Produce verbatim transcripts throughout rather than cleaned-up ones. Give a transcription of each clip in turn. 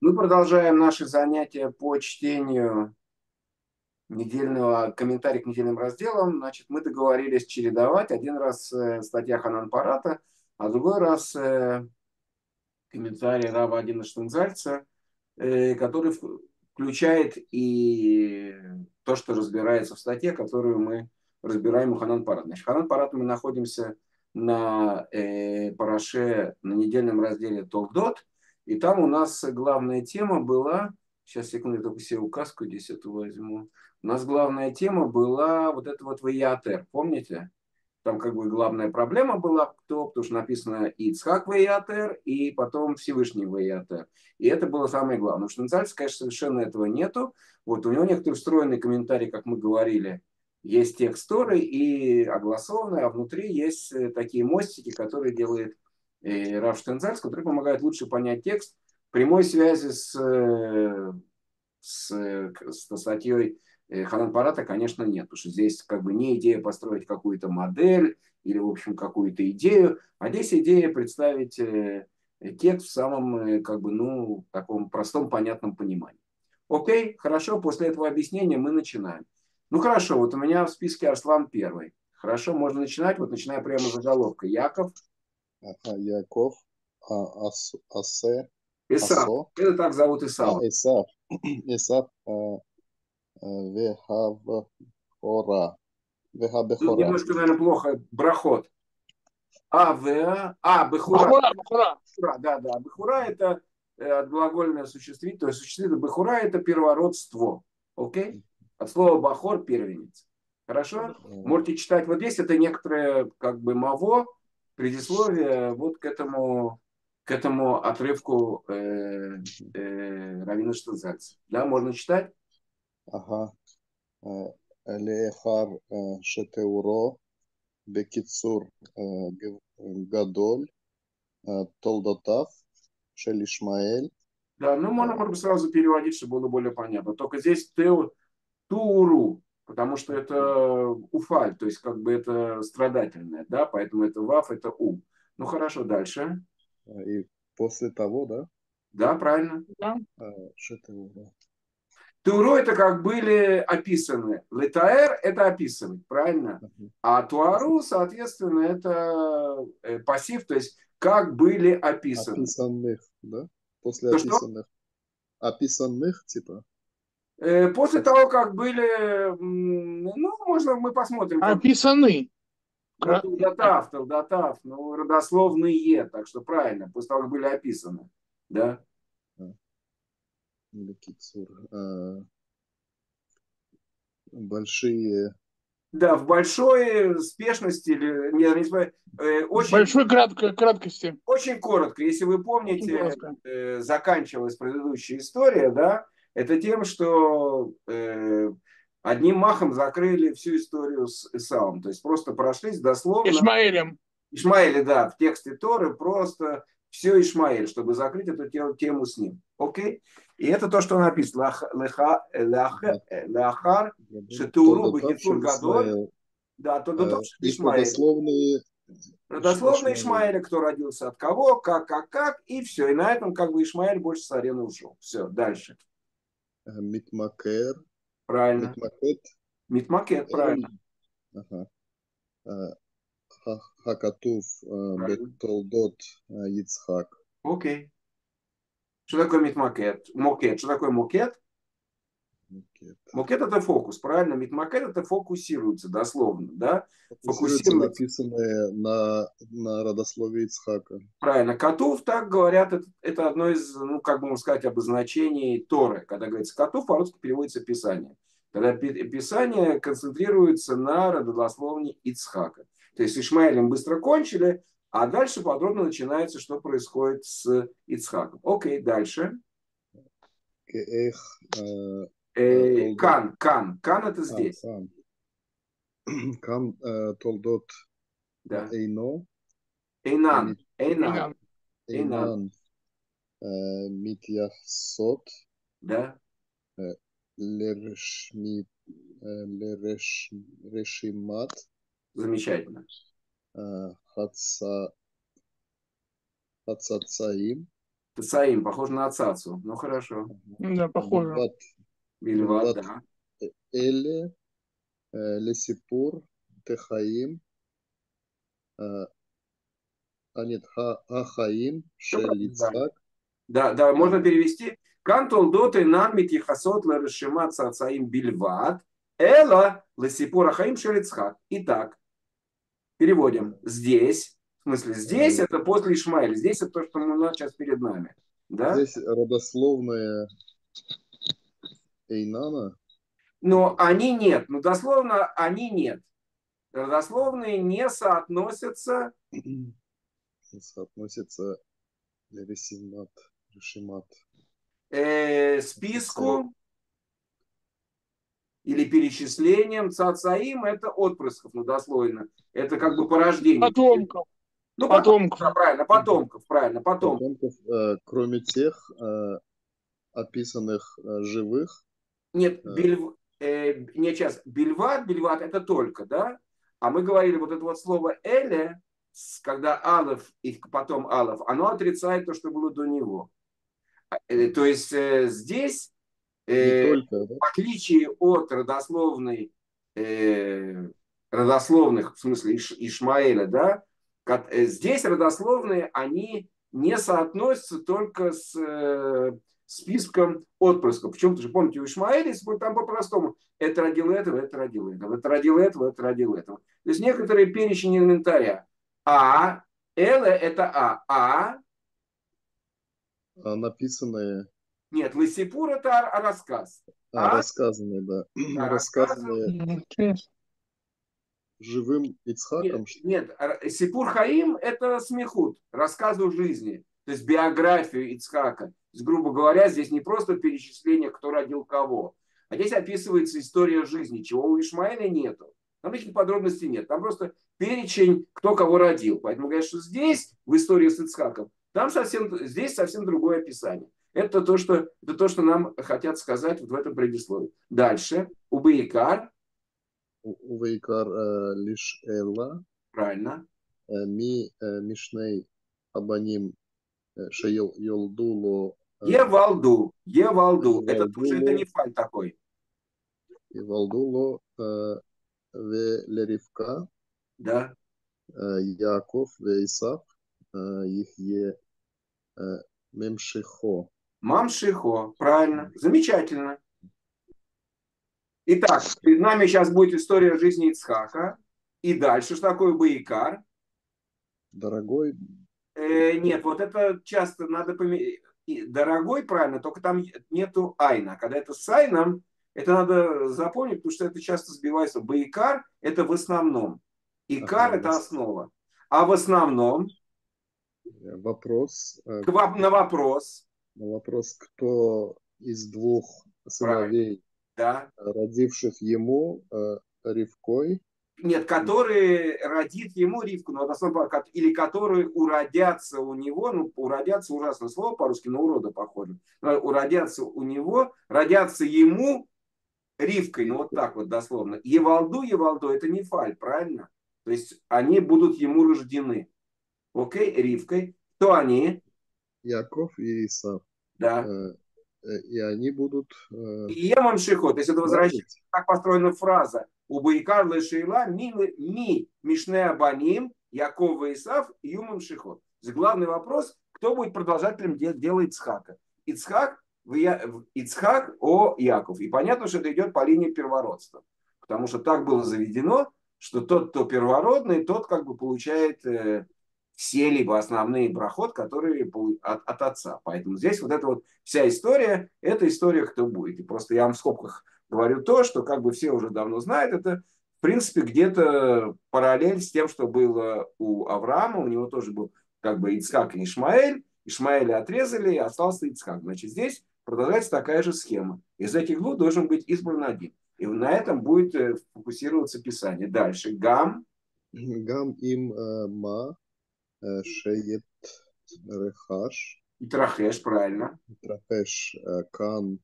Мы продолжаем наши занятия по чтению недельного комментария к недельным разделам. Значит, мы договорились чередовать. Один раз э, статья Ханан Парата, а другой раз э, комментарий Рава Адина Штензальца, э, который в- включает и то, что разбирается в статье, которую мы разбираем у Ханан Парата. Значит, Ханан Парата мы находимся на э, параше, на недельном разделе Толдот, и там у нас главная тема была, сейчас, секунду, я только себе указку здесь эту возьму. У нас главная тема была вот это вот Ваятер, помните? Там как бы главная проблема была, кто, потому что написано Ицхак Ваятер, и потом Всевышний Ваятер. И это было самое главное. У Штенцальца, конечно, совершенно этого нету. Вот у него некоторые встроенные комментарии, как мы говорили, есть текст Торы и огласованный, а внутри есть э, такие мостики, которые делает э, Рав Штенцальц, которые помогают лучше понять текст. Прямой связи с, э, с, с статьей э, Ханан Парата, конечно, нет. Потому что здесь как бы не идея построить какую-то модель или, в общем, какую-то идею, а здесь идея представить э, текст в самом, э, как бы, ну, таком простом, понятном понимании. Окей, хорошо, после этого объяснения мы начинаем. Ну, хорошо, вот у меня в списке Арслан первый. Хорошо, можно начинать. Вот начиная прямо с заголовка. Яков. Ага, Яков, а, ас, Асе, Исав. Асо, Это так зовут а, Исава. Эсав, Эсав, а, а, Вехавхора, Тут Вехабехора, немножко, наверное, плохо. Брахот. А, В, А, Бехура. Бахура, Бахура. Бехура, да, да. Бехура это э, отглагольное существительное. То есть существительное Бехура это первородство. Окей? От слова Бахор первенец. Хорошо? э, Можете читать вот здесь. Это некоторое как бы маво, предисловие вот к этому, к этому отрывку э, э, Равина Штензальца. Да, можно читать? ага, а, Лехар, а, Шетеуро, Бекицур, а, Г- Гадоль, а, Толдотав, Шелишмаэль, Да, ну а, можно было бы сразу переводить, чтобы было более понятно. Только здесь тео, туру, потому что это уфаль, то есть как бы это страдательное, да, поэтому это ваф, это у. Ну хорошо, дальше. а, и после того, да, Да, правильно. Да. а, Шетеуро. Туру это как были описаны. Летаэр это описывать, правильно? Ага. А туару, соответственно, это э, пассив, то есть как были описаны. Описанных, да, после То что? описанных, описанных, типа, Э, После после того, как были, м, ну, можно, мы посмотрим, как Описаны. ну, Кра- Талдатав, Талдатав, ну, родословные, так что правильно, после того, как были описаны. Да, а, Бекицур, а, большие, да, в большой спешности, или, не, не знаю, э, очень, Большой кратко, краткости. очень коротко, если вы Очень помните, коротко. э, заканчивалась предыдущая история, да, это тем, что э, одним махом закрыли всю историю с Исавом, то есть просто прошлись дословно. Ишмаэлем. Ишмаэль, да, в тексте Торы просто все Ишмаэль, чтобы закрыть эту те- тему с ним. Окей? И это то, что написано. Лах- леха- лях- ага, Лахар, Шетуру, Толдотав, Бахицур Гадоль. Шелишмаэл, Да, то до а, того, что их Ишмаэль. родословные Иш- Родословно Ишмаэль, Ишмаэля, кто родился от кого, как, как, как, и все. И на этом как бы Ишмаэль больше с арены ушел. Все, дальше. а, Митмакер, Правильно. Митмакет, Митмакет, Эль, правильно. ага, а, Ха- Хакатув, а, Правильно. Бетолдот, а, Ицхак, Окей. Что такое митмакет? Мокет. Что такое мокет? Микет. Мокет это фокус, правильно? Митмакет это фокусируется, дословно, да? Фокусируется Фокусируется. написанное на, на родословии Ицхака. Правильно. Котов, так говорят, это, это одно из, ну, как бы можно сказать, обозначений Торы. Когда говорится котов, по-русски переводится Писание. Когда Писание концентрируется на родословии Ицхака. То есть с Ишмаэлем быстро кончили, а дальше подробно начинается, что происходит с Ицхаком. Окей, дальше. Кеэх, а, а, Э, Толдот, Кан, Кан. Кан это а, здесь. Кам, Кам, а, Толдот, а, Да. Эйно, а, Эйнан. Мит, Эйнан. Инан. Эйнан. Эйнан, а, Митьяхсот, Да. а, Лерешми, а, Лереш, Решимат, Замечательно. а, Хатса, Хацацаим, Тесаим, похоже на цацу. Ну, хорошо. Да, похоже. Бильват. Бельват, Бильват. да. Эле. Лесипур. Техаим. А нет, Ахаим. Всё правильно, да. Шелицхак. Да, да, можно перевести. Кантол доты нам митихасот ларашимат цацаим бильват. Эла ласипур ахаим шелицхак. Итак, переводим. Здесь, в смысле, здесь это после Ишмаэля. Здесь это то, что у нас сейчас перед нами. Да? Здесь родословная Эйнана. Но они нет. Ну, дословно, они нет. Родословные не соотносятся. Соотносится Решимат. Решимат. Э, списку или перечислением. Цацаим это отпрысков, ну, дословно. Это как бы порождение. Потомков. Ну, потомков. Да, правильно, потомков, правильно, потомков. Потомков, э, кроме тех э, описанных э, живых. Нет, бельв, э, не сейчас. Бельват, бельват это только, да? А мы говорили, вот это вот слово эле, когда алеф и потом алеф, оно отрицает то, что было до него. Э, то есть э, здесь, э, только, да? в отличие от родословной, э, родословных, в смысле Иш, Ишмаэля, да, как, э, здесь родословные, они не соотносятся только с э, списком отпрысков. Почему-то же, помните, у Ишмаэля, там по-простому, это родил этого, это родил этого, это родил этого, это родил этого. То есть некоторые перечень инвентаря. А, Эле это А, А, А написанные. нет, Лысипур это рассказ. А, А, рассказанные, да. да, Рассказанные живым Ицхаком. Нет, нет, Сипур Хаим это смехут, рассказы жизни, то есть биографию Ицхака. То есть, грубо говоря, здесь не просто перечисление, кто родил кого, а здесь описывается история жизни, чего у Ишмаэля нету. Там таких подробностей нет. Там просто перечень, кто кого родил. Поэтому говорят, что здесь, в истории с Ицхаком, там совсем, здесь совсем другое описание. Это то, что, это то, что нам хотят сказать вот в этом предисловии. Дальше. Убейкар. Убейкар э, лишь Элла. Правильно. Э, ми э, Мишней Абаним э, Шейл Йолдуло. Э, Евалду. Евалду. Это тоже это не фаль такой. Евалдуло э, Велеривка. Да. Э, Яков Вейсав. Э, Ихе э, Мемшихо. Мамшихо, правильно, замечательно. Итак, перед нами сейчас будет история жизни Ицхака. И дальше, что такое Баикар? Дорогой. Э, нет, вот это часто надо поменять. Дорогой, правильно, только там нету айна. Когда это с айном, это надо запомнить, потому что это часто сбивается. Баикар – это в основном. Икар ага, – это основа. А в основном? Вопрос. На вопрос. На вопрос, кто из двух сыновей, да, родивших ему э, Ривкой. Нет, который родит ему Ривку, но основном, или которые уродятся у него, ну, уродятся ужасное слово по-русски, но урода похоже, уродятся у него, родятся ему Ривкой, ну вот так вот дословно. Евалду, Евалду, это не фаль, правильно? То есть они будут ему рождены. Окей, Ривкой. Кто они? Яков и Исав. Да. И они будут... И Емам Шихо, то есть это возвращается, так построена фраза. У Баикар Лешейла ми, ми Мишне Абаним, Яков и Исав, Юмам Шихо. Главный вопрос, кто будет продолжателем дела Ицхака? Ицхак, Ицхак о Яков. И понятно, что это идет по линии первородства. Потому что так было заведено, что тот, кто первородный, тот как бы получает э, все либо основные брахот, которые от, от отца. Поэтому здесь вот эта вот вся история, это история, кто будет. И просто я вам в скобках говорю то, что как бы все уже давно знают. Это, в принципе, где-то параллель с тем, что было у Авраама. У него тоже был как бы Ицхак и Ишмаэль. Ишмаэля отрезали, и остался Ицхак. Значит, здесь продолжается такая же схема. Из этих двух должен быть избран один. И на этом будет фокусироваться Писание. Дальше. Гам. Гам им э, ма. Шеет Рехаш. И Трахеш, правильно. Трахеш Кан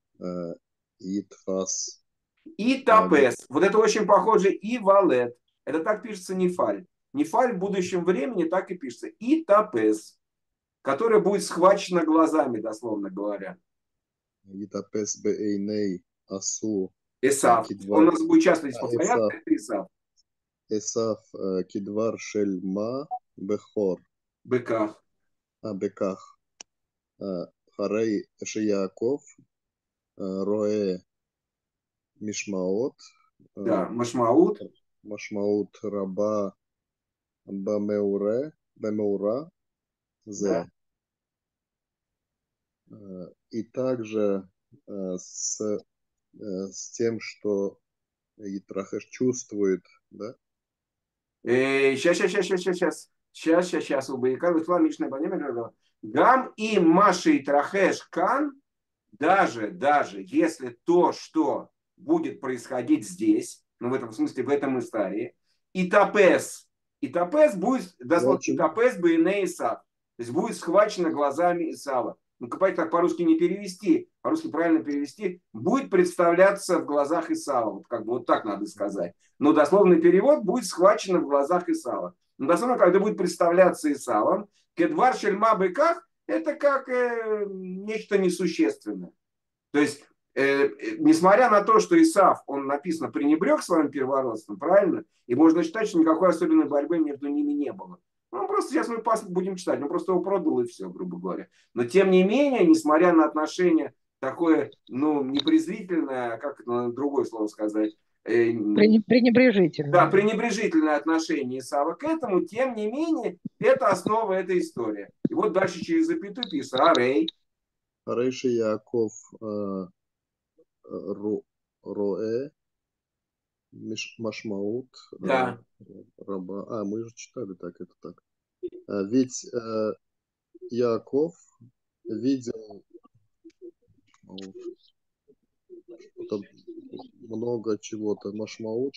Итфас. И Тапес. Вот это очень похоже. И Валет. Это так пишется Нефаль. Нефаль в будущем времени так и пишется. И Тапес. которое будет схвачено глазами, дословно говоря. יתאפס בעיני עשו Исав. Он כדבר, у нас будет часто здесь повторяться, עשף, это Исав. עשף כדבר של מה בכור, Быках. בכך, הרי שיעקב רואה משמעות, Да, Машмаут. משמעות רבה במאורע, במאורע זה. Да. И также с, с тем, что Итрахеш чувствует, да? Сейчас, сейчас, сейчас, сейчас, сейчас. Сейчас, сейчас, сейчас. Убайкал, Ислам, Мишна, Банем, Гам и Маши и Трахеш Кан, даже, даже если то, что будет происходить здесь, ну в этом смысле, в этом истории, и Тапес, и Тапес будет, дословно, и Тапес Бейне Исав, то есть будет схвачено глазами Исава. Ну, как так по-русски не перевести, по-русски правильно перевести, будет представляться в глазах Исава, вот как бы вот так надо сказать. Но дословный перевод будет схвачено в глазах Исава. Но дословно, когда будет представляться Исавом, Кедвар Шельма Быках, это как э, нечто несущественное. То есть, э, несмотря на то, что Исав, он написано, пренебрег своим первородством, правильно? И можно считать, что никакой особенной борьбы между ними не было. Ну, просто сейчас мы будем читать, он просто его продал и все, грубо говоря. Но тем не менее, несмотря на отношение такое, ну, не презрительное, а как это другое слово сказать? Э, пренебрежительное. Да, пренебрежительное отношение Исава к этому, тем не менее, это основа этой истории. И вот дальше через запятую пишет, Арей. Арей Яков роэ машмаут Да. раба. А, мы же читали так, это так. Ведь Яков видел что-то, много чего-то, машмаут.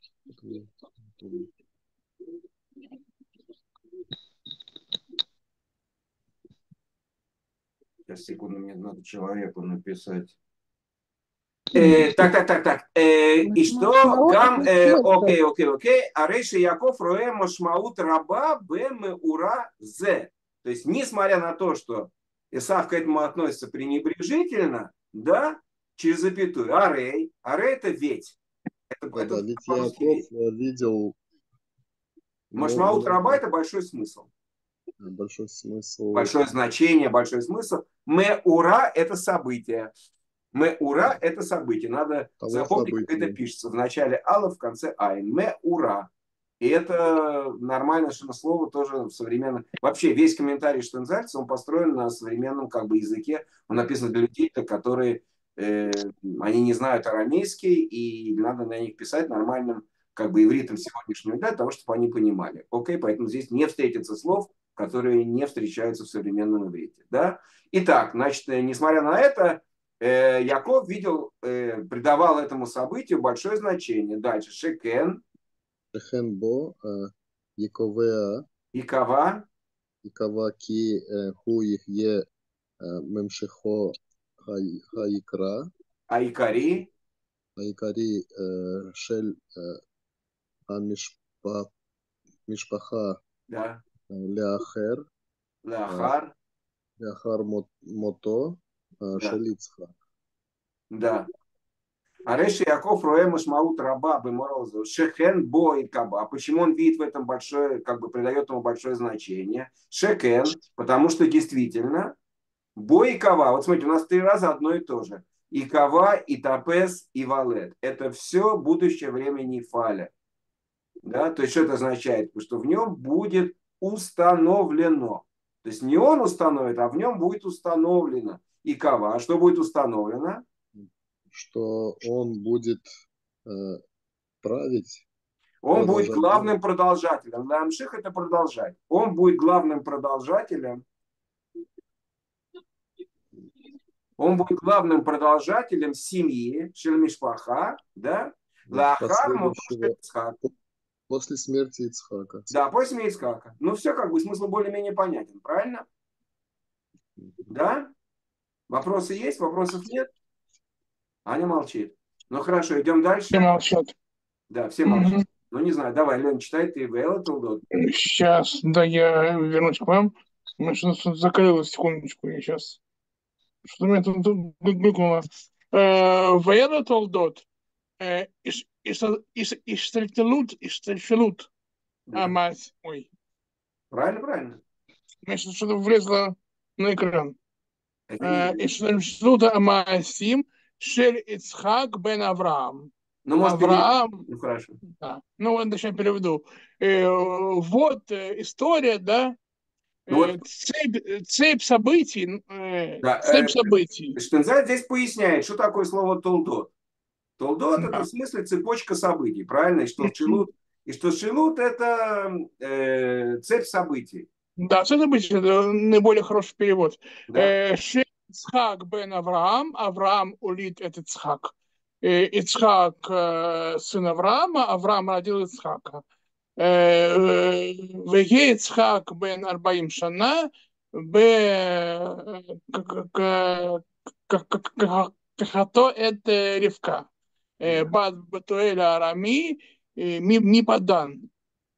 Сейчас, секунду, мне надо человеку написать. Э, так, так, так, так. Э, и что? Гам, э, окей, окей, окей. Арейши Яков роэ машмаут раба бэм ура зе. То есть, несмотря на то, что Исав к этому относится пренебрежительно, да, через запятую. Арей. Арей это ведь. Это, да, это да, ведь Яков видел... Машмаут раба это большой смысл. Большой смысл. Большое значение, большой смысл. Ме ура это событие. Ме ура это событие. Надо Того запомнить, события. как это пишется. В начале ала, в конце айн. Ме ура. И это нормальное слово тоже в современном... Вообще весь комментарий Штензальца, он построен на современном как бы языке. Он написан для людей, которые э, они не знают арамейский, и надо на них писать нормальным как бы ивритом сегодняшнего дня, для того, чтобы они понимали. Окей, поэтому здесь не встретится слов, которые не встречаются в современном иврите. Да? Итак, значит, несмотря на это, э, Яков видел, э, придавал этому событию большое значение. Дальше. Шекен. Шекен бо Яковеа. Икава. Икава ки ху ихе мемшехо хаикра. Айкари. Айкари шель המשפחה Да. לאחר, לאחר. לאחר מותו של יצחק. Да. Ареши Яков роэ машмаут раба беморозу шехен бо и каба. Почему он видит в этом большое, как бы придает ему большое значение? Шекен, потому что действительно бо и кава. Вот смотрите, у нас три раза одно и то же. И кава, и тапес, и валет. Это все будущее время Нефаля. Да? То есть что это означает? Что в нем будет установлено. То есть не он установит, а в нем будет установлено. И кава. А что будет установлено? Что он будет э, править. Он будет главным продолжателем. Ламших это продолжать. Он будет главным продолжателем. Он будет главным продолжателем семьи Шельмишпаха, да? Лахар после смерти Ицхака. Да, после смерти Ицхака. Ну все как бы смысл более-менее понятен, правильно? Да? Вопросы есть? Вопросов нет? Аня молчит. Ну хорошо, идем дальше. Все молчат. Да, все молчат. Угу. Ну не знаю, давай, Лен, читай ты Вэлла Толдот. Сейчас, да, я вернусь к вам. Ну, что-то закрылось, секундочку, я сейчас. Что-то у меня тут тут глюкнуло. Ваера Толдот. Иштальтелут, Иштальфелут. А, Да. мать. Ой. Правильно, правильно. Значит, что-то влезло на экран. Это не я. Иштальфелут Амасим Шель Ицхак бен Авраам. Ну, может, пере... Авраам. Ну, хорошо. Да. Ну, вот сейчас переведу. Э, Вот э, история, да, Ну, э, вот, цепь, цепь событий, э, да, цепь э, событий. Штензаль здесь поясняет, что такое слово «толдот». Толдот – это Да. в смысле цепочка событий, правильно? И что шилут, и что шилут – это э, цепь событий. Да, цепь событий – это наиболее хороший перевод. Да, Э, Шем Ицхак бен Авраам, Авраам улит этот Ицхак. Э, Ицхак э, сын Авраама, Авраам родил Ицхака. Э, э, Веге Ицхак бен Арбаим Шана, б Кахато это Ривка. Э, да. Бад Батуэля Арами, э, Ми Ми Падан.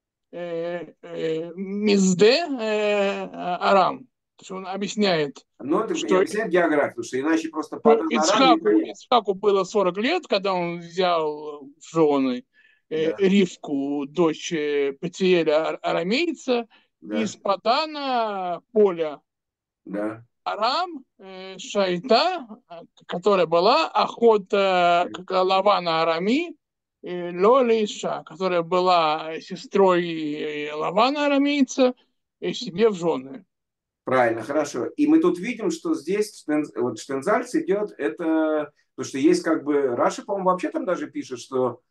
э, э, Мизде э, Арам. То есть он объясняет, Но это и что объясняет географию, потому что иначе просто ну, Падан Арам Ицхаку, непонятно. Ицхаку было сорок лет, когда он взял в жены э, Да, Ривку, дочь э, Петиэля ар- арамейца, да, из Падана поля да. Арам, э, Шайта, э, которая была охота как Лавана Арами, э, Лоли Иша, которая была сестрой э, Лавана Арамейца, и себе в жены. Правильно, хорошо. И мы тут видим, что здесь Штен, вот Штензальц идет, это, потому что есть как бы, Раши, по-моему, вообще там даже пишет, что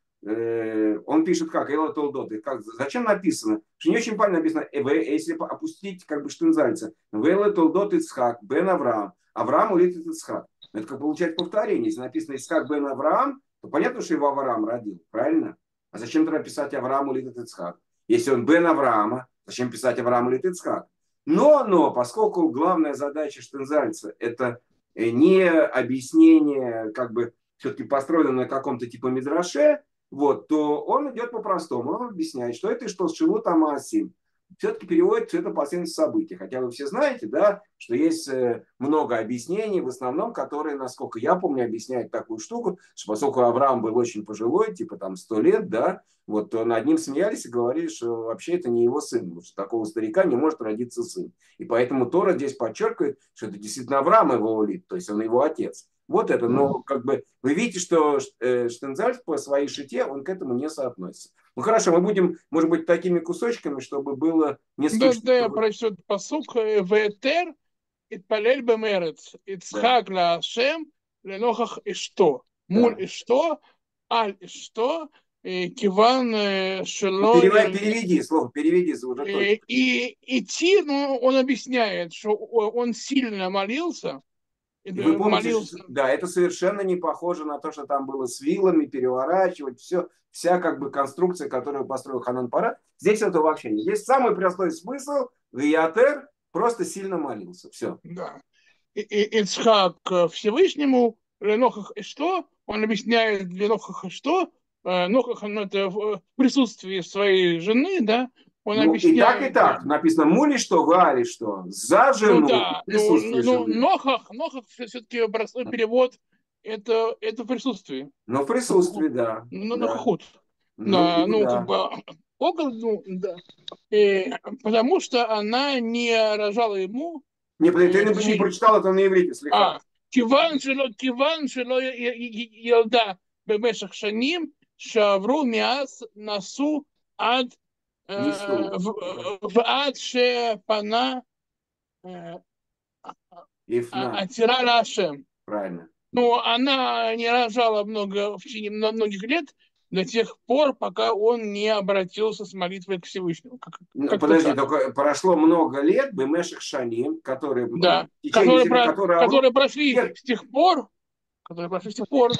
э, он пишет как, Эла Толдот, и как, зачем написано? Что не очень правильно написано, э, в- если опустить как бы Штензальца, Эла Толдот Ицхак, Бен Авраам, Авраам улетит Ицхак. Это как получается повторение. Если написано Ицхак Бен Авраам, то понятно, что его Авраам родил, правильно? А зачем тогда писать Авраам улетит Ицхак? Если он Бен Авраама, зачем писать Авраам улетит Ицхак? Но, но, поскольку главная задача Штензальца – это не объяснение, как бы все-таки построено на каком-то типа мидраше, вот, то он идет по-простому. Он объясняет, что это и что с Шилут Амасим. Все-таки переводит все это последовательность событий. Хотя вы все знаете, да, что есть э, много объяснений, в основном, которые, насколько я помню, объясняют такую штуку, что поскольку Авраам был очень пожилой, типа там сто лет, да, вот над ним смеялись и говорили, что вообще это не его сын, потому что такого старика не может родиться сын. И поэтому Тора здесь подчеркивает, что это действительно Авраам его улит, то есть он его отец. Вот это, но как бы вы видите, что э, Штензаль по своей шите, он к этому не соотносится. Ну хорошо, мы будем, может быть, такими кусочками, чтобы было не Да, скучно. да, я Чтобы... прочту посук. Ветер Итпалель бемерец. Да. Ицхак ла Ашем ленохах Ишто. Муль Да. Ишто, Аль Ишто, э, Киван э, Ну, Шело переводи, Ирме. переведи слово, переведи уже Э, точно. И идти, ну, он объясняет, что о- он сильно молился, И вы э, помните, что, молился. да, это совершенно не похоже на то, что там было с вилами, переворачивать, все, вся как бы конструкция, которую построил Ханан Парад. Здесь это вообще нет. Здесь самый простой смысл. Виатер просто сильно молился. Все. Да. И- и- Ицхак э, Всевышнему, Ленохах Ишто, он объясняет Ленохах Ишто, э, Нохах, ну, это в присутствии своей жены, да, он Ну и так, и объясняет. так. Написано мули что, вали что. За Ну жену да, в ну, присутствии ну, ну, жены. Нохах, Нохах все-таки простой перевод, это, это присутствие. Но в присутствии, да. Ну, Да. нохохут. Ну, Да, типа, ну, как да. бы, около, ну, да. И, потому что она не рожала ему Не, ты э, не, не детей. прочитал это на иврите слегка. А, כיוון שלא, כיוון שלא י- י- י- ילדה במשך שנים שעברו מאז נשאו עד Несу. אה, Да. ו- ועד שפנה אה, Ифна. עתירה להשם. Правильно. Ну, она не рожала много, в течение мно- многих лет до тех пор, пока он не обратился с молитвой к Всевышнему. Как, Ну, как-то подожди, так. только прошло много лет, Бемешек Шаним, которые, в Да. течение Которые, всего про, которого Авру... которые прошли Нет, с тех пор, которые прошли с тех пор,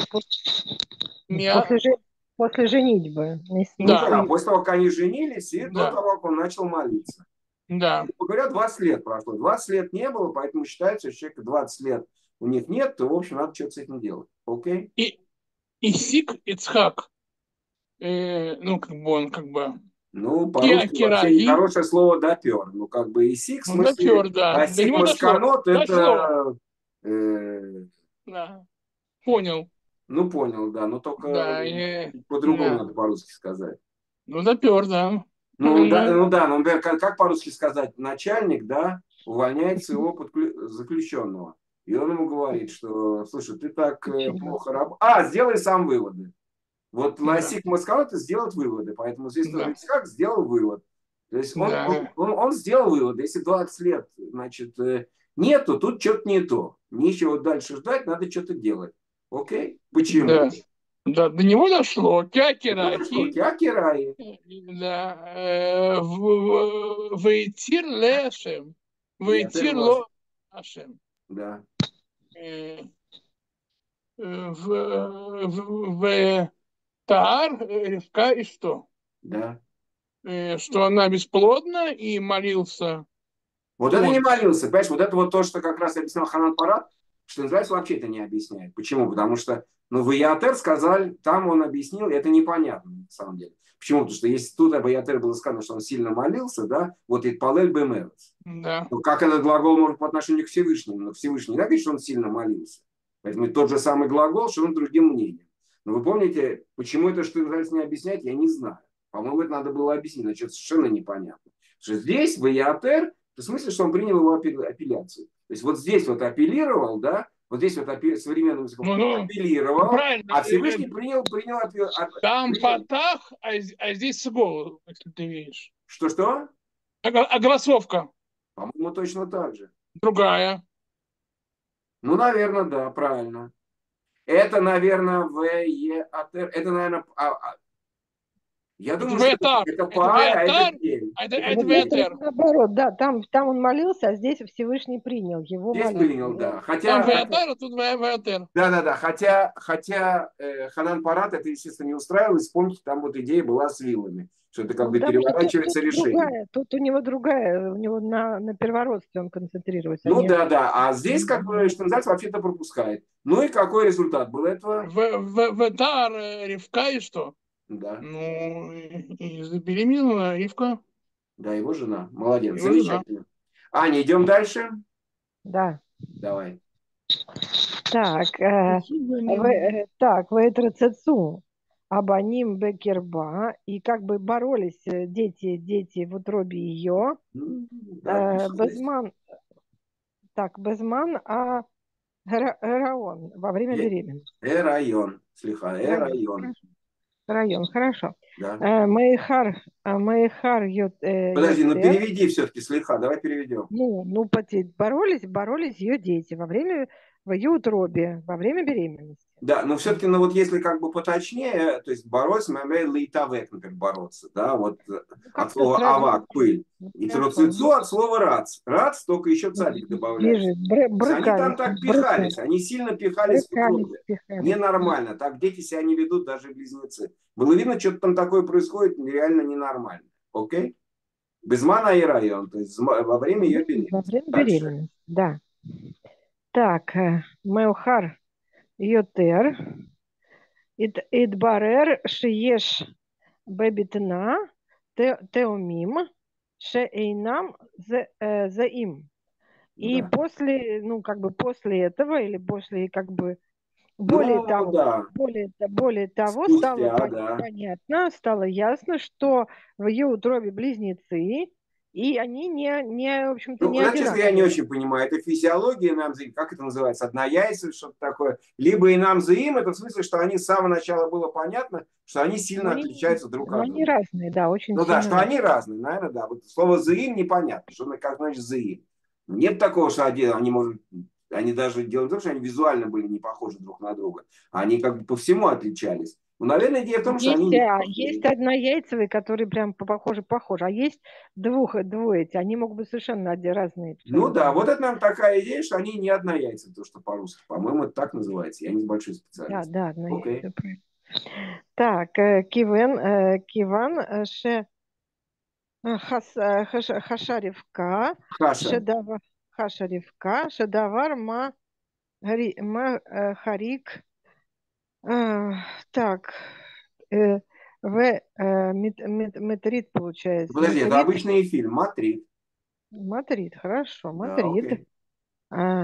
После, не, же- после женитьбы. Если ну не да, да, при- после того, как они женились, и до да. того, как он начал молиться. Да. Грубо говоря, двадцать лет прошло. двадцать лет не было, поэтому считается, что человека двадцать лет у них нет, то, в общем, надо что-то с этим делать. Окей? И Исик Ицхак, э, ну, как бы он как бы Ну, по-русски вообще Кираги. нехорошее слово допер. Ну, как бы и сик, в Ну, смысле, допер, да. а До сик него дошло. масканот, Дошло. это, э, Да. Понял. ну, понял, да, но только Да. И, по-другому да. надо по-русски сказать. Ну, допер, да. Ну, да, Правильно. ну да, ну, например, как, как по-русски сказать, начальник, да, увольняет своего подклю- заключенного. И он ему говорит, что, слушай, ты так э, плохо работаешь. А, сделай сам выводы. Вот Да. Ласик Маскал это сделать выводы, поэтому здесь тоже Да. Ицхак сделал вывод. То есть он, он, Да. он, он сделал вывод, если двадцать лет, значит, э, нету, тут что-то не то. Нечего дальше ждать, надо что-то делать. Окей? Почему? Да. Да, до него дошло. Ну, что, Кякираки. Киакираи. Да. э, в- в- Вейтир лешем. Вейтир Веатер ло ашем. Да. Э, э, В в- в Таар Ривка и что? Да. Э, Что она бесплодна и молился Вот это не он. молился, понимаешь, вот это вот то, что как раз объяснял Ханан Парат, что называется, вообще это не объясняет. Почему? Потому что, ну, Ваятер сказали, там он объяснил, и это непонятно на самом деле. Почему? Потому что если тут об Ваятер было сказано, что он сильно молился, да, вот и Палель Бемерец. Да. Ну, как этот глагол может по отношению к Всевышнему? Но Всевышний не так говорит, что он сильно молился. Поэтому это тот же самый глагол, что он другим мнением. Но вы помните, почему это, что называется, не объяснять, я не знаю. По-моему, это надо было объяснить, значит, совершенно непонятно. Что здесь Ваятер, в смысле, что он принял его апелляцию. То есть вот здесь вот апеллировал, да, вот здесь вот апелли... современным языком Ну, ну, апеллировал, правильно. а э, э, Всевышний принял, принял, апел- ап- Там принял... Патах, а, з- а здесь Сгол, если ты видишь. Что-что? А, г- а голосовка По-моему, точно так же. другая. Ну, наверное, да, правильно. Это, наверное, В, Е, А, Т. Это, наверное, а- а- я Это думаю, что это, Веатар. это Это Паар, а это Веатар, Кель. а это, Это это Вот Кель. это Веатер. наоборот, да, там, там он молился, а здесь Всевышний принял его Здесь молитву. принял, да. Там Хотя, хотя, Веатар, а тут Ве- Веатер. да, да, да. Хотя, хотя э, Ханан Парат это, естественно, не устраивал. И вспомните, там вот идея была с вилами, что это как Ну, бы потому что тут, переворачивается тут решение. другая, тут у него другая, у него на, на первородстве он концентрируется. Ну Они... да, да. А здесь, как бы, что называется, вообще-то пропускает. Ну и какой результат был этого? В- в- Веатар, э, Ривка и что? Да, Ну, и, и забеременела Ривка, да, его жена. Молодец, его жена. замечательно. Аня, идем дальше? Да. Давай. Так, э, в, э, так, Вейтрацецу, Абаним Бекерба, и как бы боролись э, дети, дети в утробе ее, Ну, да, э, что здесь? Безман, так, Безман, а Гера- Гераон во время Е- беременности. Э-район. Слегка, Район, э-район. хорошо. Район, хорошо. Да. Э, Мейхар, э, Мейхар Йот, э, Подожди, ну Йотер, переведи все-таки слегка, давай переведем. ну, ну, поте- боролись, боролись ее дети во время, в ее утробе, во время беременности. Да, но все-таки, ну вот если как бы поточнее, то есть бороться, мы имеем лейтавек, например, бороться, да, вот э, Ну, от как-то слова сразу. авак, пыль. Ну, И хорошо. троцицу от слова рац. Рац, только еще цадик добавляется. Вижу, бр- То есть они там брыкались, так брыкались, пихались, они сильно пихались в брыкались, утробе. пихались. Ненормально, так дети себя не ведут, даже близнецы. Было видно, что-то там такое происходит реально ненормально. Окей? Безмана и район, то есть во время ее Во беременности. время Дальше. беременности, да. Так, э, Меохар Йотер, Ид- Идбарер Шиеш Бебитна Те- Теомим Шеэйнам Заим. И Да. после, ну, как бы после этого, или после, как бы, более Ну, того, да. более, более того, Спустя, стало пон- да. понятно, стало ясно, что в ее утробе близнецы, и они не, не в общем-то, Ну, не вот, честно, я не одинаковые. очень понимаю. Это физиология нам заим, как это называется, однояйцевые, что-то такое. Либо и нам заим, это в смысле, что они с самого начала было понятно, что они сильно Но они, отличаются друг но от они друга. разные, да, очень Ну да, сильно что разные. они разные, наверное, да. Вот слово заим непонятно, что как значит заим. Нет такого, что они, они, может, они даже дело в том, что они визуально были не похожи друг на друга. Они как бы по всему отличались. Ну, наверное, идея в том, что они Есть, не а, похожи. есть однояйцевые, которые прям похожи, похожи, а есть двух, двое эти, они могут быть совершенно оди- разные. Ну да, абсолютно. вот это нам такая идея, что они не однояйцы, то, что по-русски. По-моему, это так называется. Я не большой Да, специалист. да, Окей. однояйцевые, правильно. Так, э, Кивен, э, Киван, э, Ше, э, Хас- э, Хаш- Хашаревка, Хаша. Шедава, Хашаревка, Шедавар, Ма, Хари- Ма, э, Харик. Э, Так, э, В э, мет, мет, метрит получается. Подожди, это Метрит, обычный фильм, Матрит. матрит, хорошо, Да, матрит. окей. А,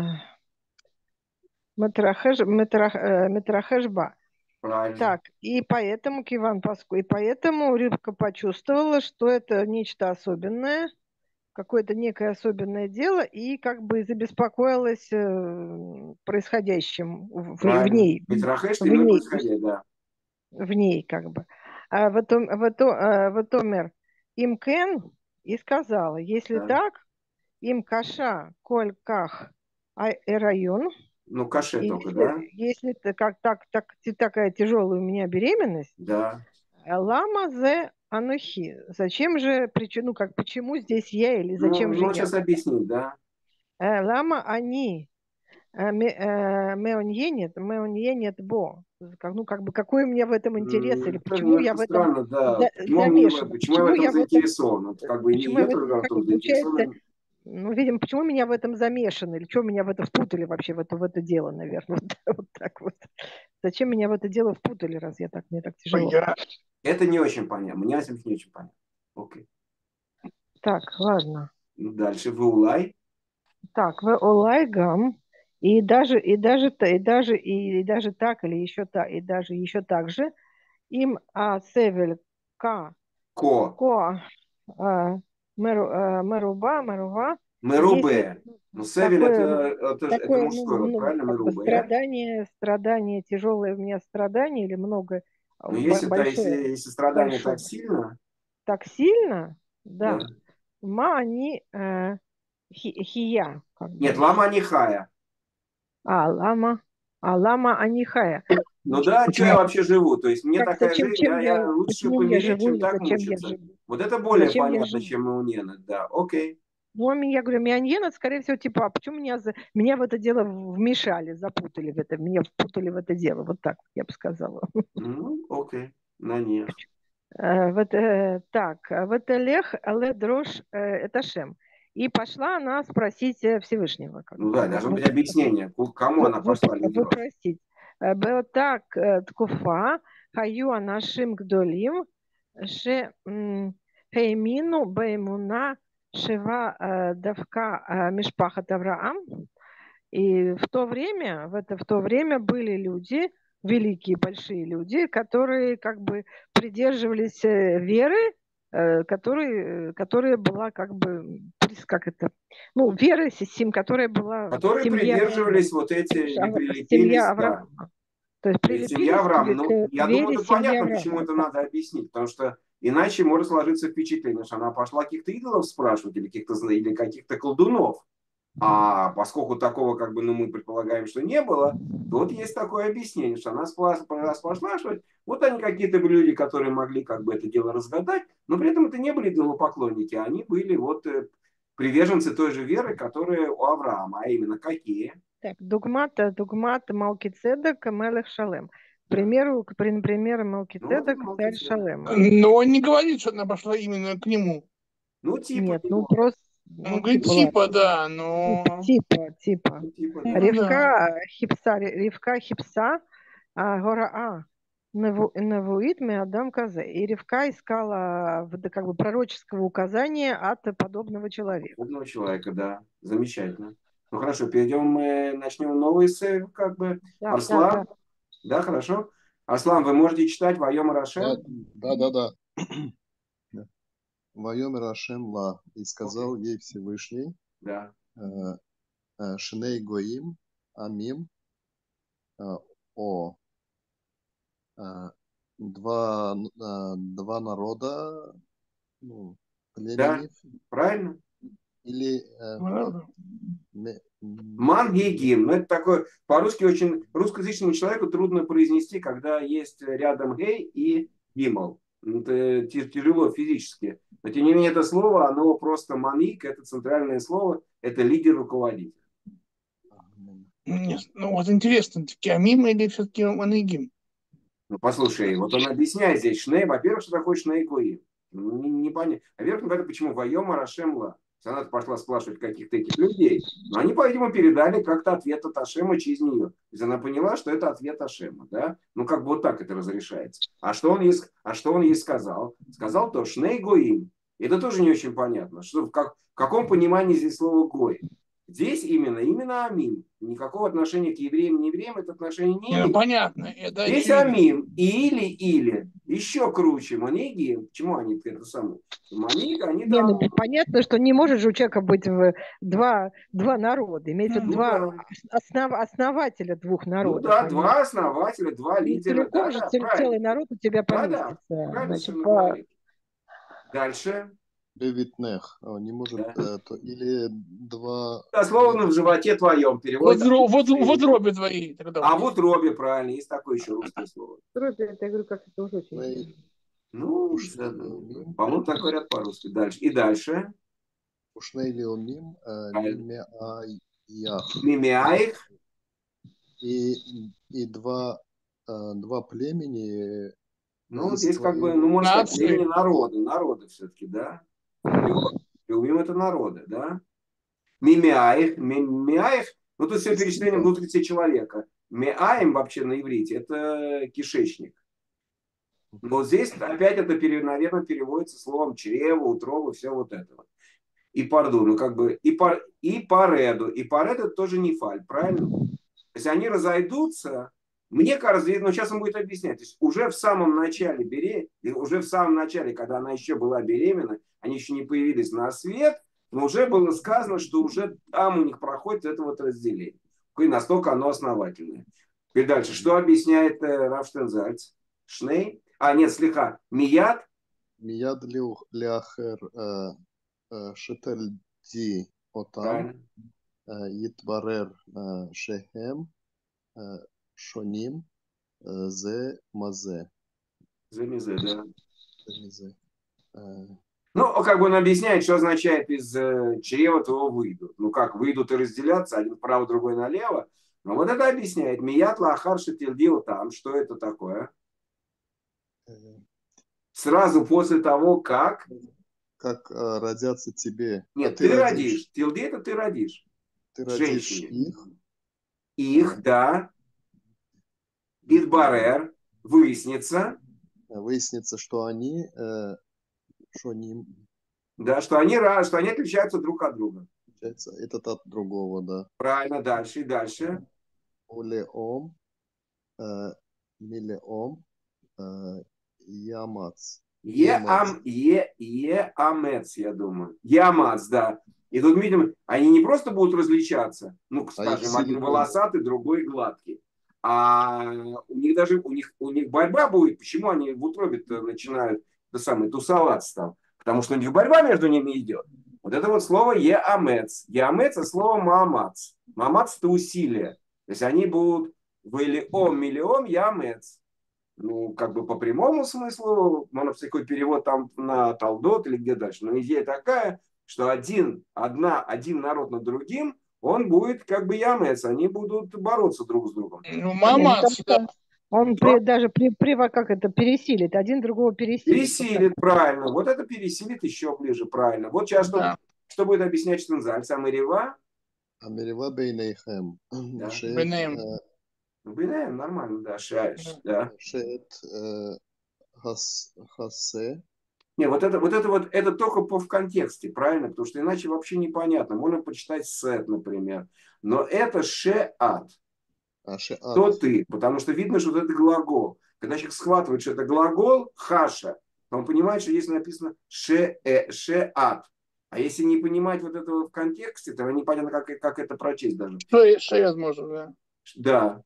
метрахеш, метрах, э, метрахешба. Правильно. Так, и поэтому Киван Паску, и поэтому Рыбка почувствовала, что это нечто особенное, какое-то некое особенное дело, и как бы забеспокоилась э, происходящим в, в Правильно. ней, Митрахеш, в ты именно ней, происходит, да. в ней как бы. А в этом, в этом, э, в этом им кен и сказала, если Да. так, им каша коль ках район, Ну, каше и только, да? если, если это как так, так, такая тяжелая у меня беременность, Да. лама зе анухи. Зачем же, причину, как, почему здесь я или Ну, зачем же ну, я? сейчас объяснить, да. Э, Лама они э, ме- э, меоньенет, меоньенет бо. Как- Ну, как бы, какой у меня в этом интерес, или М, Так почему я немножко в этом странно, да. за- Почему, он не в- замешана, почему я в почему этом я в этом, заинтересован? Вот как бы не почему я я в этом, только в как том бы, получается, заинтересован. ну, видимо, почему меня в этом замешаны, или что меня в это впутали вообще, в это, в это дело, наверное, вот, вот так вот. Зачем меня в это дело впутали, раз я так, мне так тяжело? Я... Это не очень понятно. Мне этим не очень понятно. Окей. Так, ладно. Ну, дальше. Вулай. Так, в Олайгам, и даже, и даже, та- и даже, и, и даже так, или еще так, и даже еще так же, им а севель ка Ко. ко а, меру, а, меруба, мерува, если Мерубе. Ну, Севель это, такое, это, же- это такое ну, мужской род, ну, правильно? как бы Мерубе. страдание, страдание, тяжелое у меня страдание, или много, а, Но бо- если, то, если, большое, если страдание большое, так сильно, так сильно, да, да. ма они э, хи- хия, как Нет, бы. лама нихая. А, лама. А, лама анихая. Ну да, что я вообще живу? То есть мне Как, такая зачем, жизнь, чем я, я, я лучше почему я помереть, живу чем и так зачем я мучиться. живу? Вот это более Зачем я понятно, живу? чем у Ненет, да. Окей. Ну, а меня, я говорю, мионьена, скорее всего, типа, а почему меня, за, меня в это дело вмешали, запутали в это, меня впутали в это дело. Вот так я бы сказала. Ну, окей. На нет. Э, Вот, э, так, вот Элех, але дрожь, э, это Шем. И пошла она спросить э, Всевышнего. Как Ну бы, да, вот, должно вот, быть объяснение. Ку- Кому вы- она вы- пошла лидеров? выпросить. Э, Беотак э, ткуфа, хаю анашим гдолим, ше м, хеймину беймуна шива э, давка э, мишпахат Авраам. И в то время, в это в то время были люди, великие, большие люди, которые как бы придерживались э, веры, э, которые, которая была как бы, прис- как это, ну, веры, сим, которая была в Которые семье Авраама, придерживались вот эти, не семья прилепились, да. Авраама. То есть То есть семья прилепились к, Авраама, ве- ну, к я думаю, вере это семьи понятно, почему Авраама. это Вот так. надо объяснить, потому что иначе может сложиться впечатление, что она пошла каких-то идолов спрашивать или каких-то, зна- или каких-то колдунов. А поскольку такого, как бы, ну, мы предполагаем, что не было, то вот есть такое объяснение, что она спла- раз пошла, что вот они какие-то были люди, которые могли как бы это дело разгадать, но при этом это не были идолопоклонники, они были вот э, приверженцы той же веры, которые у Авраама, а именно какие? Так, дугмат, э, дугмат Малкицедек, Мелех Шалем. К Да. примеру, к при- примеру Ну, вот Малкицедек, это царь Малкицедек. Шалема. Но он не говорит, что она пошла именно к нему. Ну, типа Нет, ну его. просто, Он ну говорит, типа, типа, ладно. да, Ну, но... типа, типа. Ну, типа, да. Ну да. Ривка хипса, Ривка хипса, а, гора А. Навуит Адам Казе. И Ривка искала в- да, как бы пророческого указания от подобного человека. Умного человека, да. Замечательно. Ну хорошо, перейдем, мы начнем новый сейв, как бы. Да, да, да. Арслан, да, хорошо. Арслан, вы можете читать Вайом Да, Рашем? да, да, да. Да. Вайомер Ашем ла, и сказал Окей. ей Всевышний, Да. э, э, Шней Гоим, Амим, э, о, э, два, э, два народа, ну, Да, племени, правильно? или э, Правда. ме- м, Мангегим. Ну, это такое, по-русски очень, русскоязычному человеку трудно произнести, когда есть рядом гей и гимл. Это ти- тяжело физически. Но тем не менее это слово, оно просто манник, это центральное слово, это лидер-руководитель. Нет, ну вот интересно, таки Амим или все-таки Манегим? Ну, послушай, вот он объясняет здесь Шней. Во-первых, что такое Шней Гоим? Ну, не, не понятно. Во-первых, это почему Вайома Рашемла. Она пошла спрашивать каких-то этих людей. Но они, по-видимому, передали как-то ответ от Ашема через нее. То есть она поняла, что это ответ Ашема. Да? Ну, как бы вот так это разрешается. А что он ей, а что он ей сказал? Сказал то «шней гоим». Это тоже не очень понятно. Что, в, как, в каком понимании здесь слово «гой»? Здесь именно, именно амим. Никакого отношения к евреям, не евреям это отношение не имеет. Ну, понятно, это Здесь очевидно. амим. Или-или. Еще круче. Манеги. Почему они это самое? Манеги, они Не, там... ну, понятно, что не может же у человека быть в два, два народа. Имеется в виду Ну, два да. основ, основателя двух Ну народов. да, Они- два основателя, два и лидера. целиком Да, же да, цел- правильно. целый народ у тебя Да, да, поместится. правильно Значит, совершенно по- говорит. Дальше. Бевитнех. А, Не может, Да. э, то- или два... Дословно в животе твоем Вот, переводится. зро- вот, вот робе твои тогда. А вот робе, правильно, есть такое еще русское слово. Трудно, я говорю, как это уже очень Шней- интересно. Ну, Ушней да, да. леомим. По-моему, так говорят по-русски. Дальше. И дальше. Ушней леомим. э, Правильно. Мимеаях. Мимяих. И, и два, э, два племени Ну, из здесь как бы, твоего... ну, можно сказать, Нации. племени народа. Народы все-таки, да? Леумим это народы, да? Мимяих. Мимяих. Ну, тут все перечисление внутренности человека. Меаим вообще на иврите это кишечник. Но здесь опять это, наверное, переводится словом чрево, утроба, все вот это вот. И парду, ну как бы, и, пар, и пареду. И пареду это тоже не фаль, правильно? То есть они разойдутся, мне кажется, ну сейчас он будет объяснять, то есть уже в самом начале беременности, уже в самом начале, когда она еще была беременна, они еще не появились на свет, но уже было сказано, что уже там у них проходит это вот разделение. И настолько оно основательное. И дальше, что объясняет э, Рав Штензальц? Шней? А, нет, слегка. Мияд? Мияд лю- ляхер э, э, шетельди отам Правильно. э, יתברר אה, שהם אה, שונים אה, זה מזה. Замезе, да. זה מזה. אה, Ну, как бы он объясняет, что означает из э, чрева твоего выйдут. Ну как, выйдут и разделятся, один вправо, другой налево. Но вот это объясняет. Мият лахар шетильдил там. Что это такое? э, Сразу после того, как... Как э, родятся тебе. А Нет, ты ты родишь. родишь. Тилди это ты родишь. Ты родишь Женщине. их. Их, да. Идбарер. Выяснится. Выяснится, что они э, что они Да, что они, ra- что они отличаются друг от друга. получается, этот от другого, да. Правильно, дальше и дальше. Олеом, э, милеом, э, ямац. Е-ам, е, е-амец, я думаю. Ямац, да. И тут видим, они не просто будут различаться, ну, скажем, их один силикон. волосатый, другой гладкий. А у них даже, у них, у них борьба будет. Почему они в утробе начинают, это самое, тусоваться там? Потому что у них борьба между ними идет. Вот это вот слово е-амец. Е-амец – это слово маамац. Маамац – это усилие. То есть они будут в илиом, миллиом, я-амец. Ну, как бы по прямому смыслу, можно такой перевод там на Талдот или где дальше. Но идея такая, что один, одна, один народ над другим, он будет как бы ямец, они будут бороться друг с другом. Ну, Не, ну, мама, там что он при- даже при, при- как это пересилит, один другого пересилит. Пересилит, правильно. Вот это пересилит еще ближе, правильно. Вот сейчас Да. что, что будет объяснять Штензаль? Сам Ирева? המריבה ביניכם, Да. שאת, ביניהם. אה, Блин, нормально, да, шаешь, да. שאת אה, הס- хассе, Не, вот это, вот это вот, это только по, в контексте, правильно? Потому что иначе вообще непонятно. Можно почитать сет, например. Но это шеат. а шеат, Кто ты? Потому что видно, что вот это глагол. Когда человек схватывает, что это глагол, хаша, то он понимает, что здесь написано ше, э, шеат. А если не понимать вот этого в контексте, то непонятно, как, как это прочесть даже. Что, что я сможу, да. Да.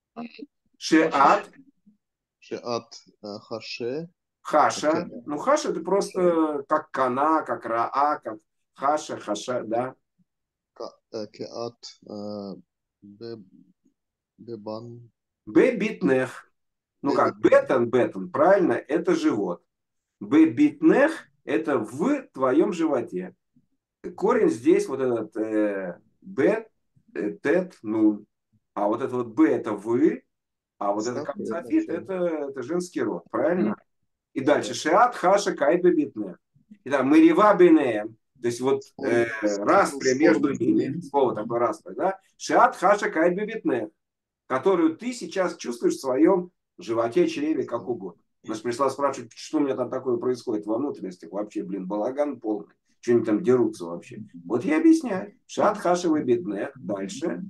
Шеат, шеат э, хаше, хаша. Окей. Ну, хаша это просто как кана, как раа, как хаша, хаша, да. ка- э, кеат, э, бе- бебан, Бебитнех. Ну как, бетон, бетон, правильно, это живот. Бебитнех это в твоем животе. Корень здесь вот этот э, бет, э, тет, нун. А вот это вот б это вы, а вот это Ставка капсафит это это, это женский род, правильно? И дальше шеат, хаша, кайт, бебитнех. Итак, мэрива бенеем. То есть вот э, распря между ними, слово такое распря, да, шиат хаша кайт бебитнех, которую ты сейчас чувствуешь в своем животе, чреве, как угодно. Нас пришла спрашивать, что у меня там такое происходит во внутренностях. Вообще, блин, балаган полный. Что они там дерутся вообще? Вот я объясняю. Шат хашевый беднех. Дальше.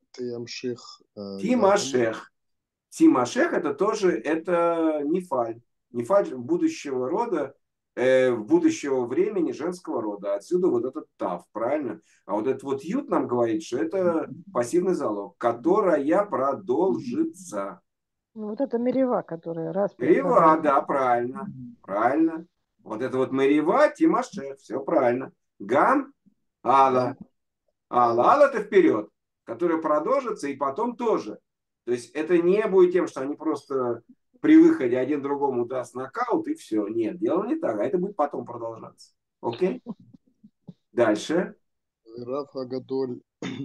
Тимашех. Тимашех это тоже это нефаль. Нефаль будущего рода, э, будущего времени женского рода. Отсюда вот этот тав, правильно? А вот этот вот ют нам говорит, что это пассивный залог, которая продолжится. Ну, вот это мерева, которая раз. Мерева, да, правильно. Правильно. Вот это вот мерева, Тимашех, все правильно. Гам, Алла. Алла, Алла это вперед, которая продолжится и потом тоже. То есть это не будет тем, что они просто при выходе один другому даст нокаут и все. Нет, дело не так, а это будет потом продолжаться. Окей? Дальше. Рав Хагадоль,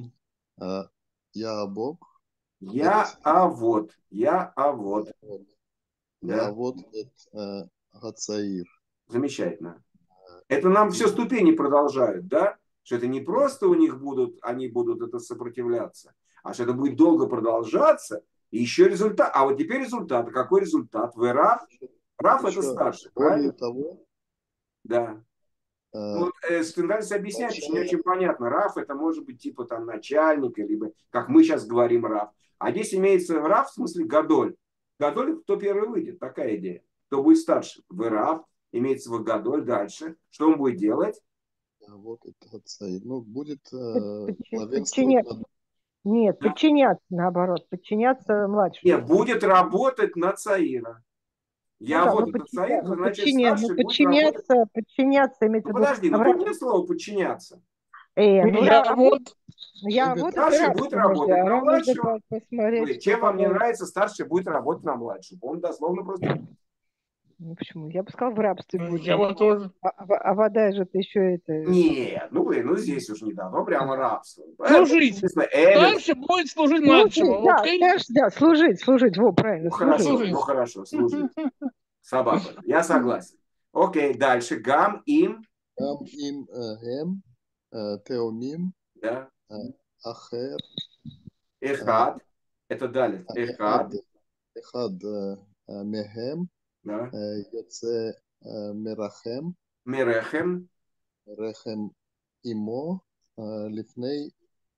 я Бог. Я а вот, я а вот. Я вот это Гацаир. Замечательно. Это нам все ступени продолжают, да? Что это не просто у них будут, они будут это сопротивляться, а что это будет долго продолжаться, и еще результат. А вот теперь результат. А какой результат? Вы Рав? Рав это старший, правильно? Того, да. Э, ну, э, Стендальс объясняет, что не очень понятно. Рав это может быть типа там начальника, либо, как мы сейчас говорим, Рав. А здесь имеется Рав в смысле Гадоль. Гадоль, кто первый выйдет, такая идея. Кто будет старше? Вы Рав, имеется в Гадоль дальше. Что он будет делать? Вот это цель. Ну, будет э, подчиняться. Над... Нет, да? Подчиняться наоборот, подчиняться младшему. Нет, будет работать на Цаира. Я ну, вот да, этот Цаир, ну, значит, подчиня... старший ну, будет подчиняться, работать. Подчиняться, иметь ну, подожди, ну тут нет слова подчиняться. Э, ну, я раб... вот... Я вот старший будет работать можно, на младшего. Посмотреть, чем вам не нравится, старший будет работать на младшего. Он дословно просто... Ну почему? Я бы сказал, в рабстве будет. Я вот тоже. А, а, а вода же это еще это... Нет, ну блин, ну здесь уж не дано, прямо рабство. Служить. Старший будет служить младшему. Да, старший, да, служить, служить, во, правильно. Ну хорошо, ну хорошо, служить. Собака, я согласен. Окей, дальше. Гам им. Гам им гем, теомим. Да. Ахер. Эхад. Это далее. Эхад. Эхад мехем. Да. Йоце мерахем. Мерехем. Мерехем имо. Лифней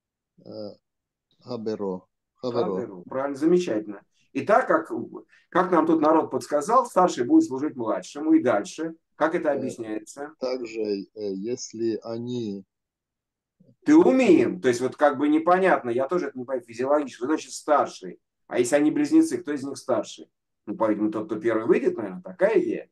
хаберо. Хаберо. Правильно, замечательно. И так, как, как нам тут народ подсказал, старший будет служить младшему и дальше. Как это объясняется? Также, если они... Ты умеем. То есть вот как бы непонятно, я тоже это не понимаю физиологически. Что значит старший? А если они близнецы, кто из них старший? Ну, по-видимому, тот, кто первый выйдет, наверное, такая идея.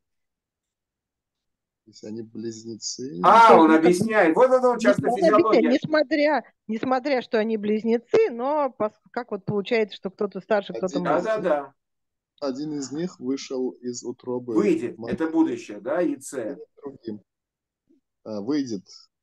Если они близнецы... А, он объясняет. Вот это вот часто физиология. Несмотря, несмотря, что они близнецы, но как вот получается, что кто-то старше, кто-то младше. Да, да, да. Один из них вышел из утробы. Выйдет. Это будущее, да, и С. Другим. Выйдет.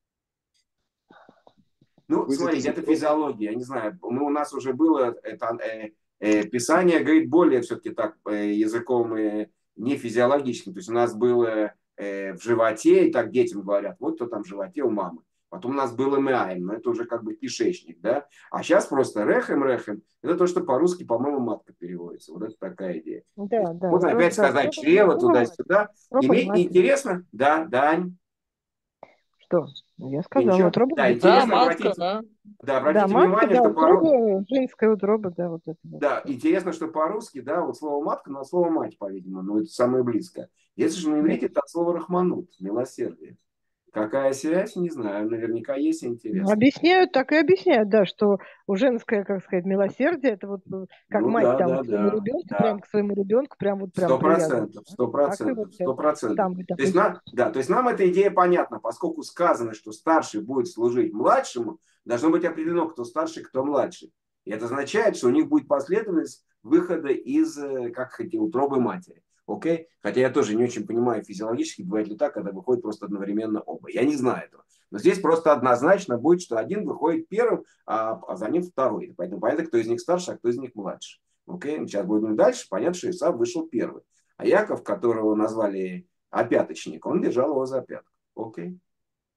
Ну, Выйдет смотрите, это физиология. Я не знаю, мы, у нас уже было это, э, э, Писание говорит более все-таки так э, языком э, не физиологическим. То есть у нас было э, в животе, и так детям говорят, вот кто там в животе у мамы. Потом у нас было мяем, но это уже как бы кишечник, да. А сейчас просто рехем-рехем. Это то, что по-русски, по-моему, матка переводится. Вот это такая идея. Да, да. Можно опять да, сказать да, чрево туда-сюда. Иметь интересно, да, Дань. Что? Я сказала, утроба. Да, интересно, да, обратите, матка, да. Да, обратите да, внимание, матка, что да, утроба, женская утроба, да, вот это. Да, вот. Интересно, что по-русски, да, вот слово матка на слово мать, по-видимому, ну это самое близкое. Если же на иврите, это от слова рахманут, милосердие. Какая связь, не знаю, наверняка есть интерес. Объясняют, так и объясняют, да, что у женское, как сказать, милосердие, это вот как ну, мать да, там да, к своему да, ребенку, да. прям к своему ребенку, прям вот прям Сто процентов, сто процентов, сто процентов. То есть нам, да, то есть нам эта идея понятна, поскольку сказано, что старший будет служить младшему, должно быть определено, кто старший, кто младший. И это означает, что у них будет последовательность выхода из, как хотите, утробы матери. Окей? Хотя я тоже не очень понимаю физиологически, бывает ли так, когда выходит просто одновременно оба. Я не знаю этого. Но здесь просто однозначно будет, что один выходит первым, а, а за ним второй. Поэтому понятно, кто из них старше, а кто из них младше. Окей? Сейчас будем дальше. Понятно, что Исав вышел первый. А Яков, которого назвали опяточник, он держал его за пятку. Окей?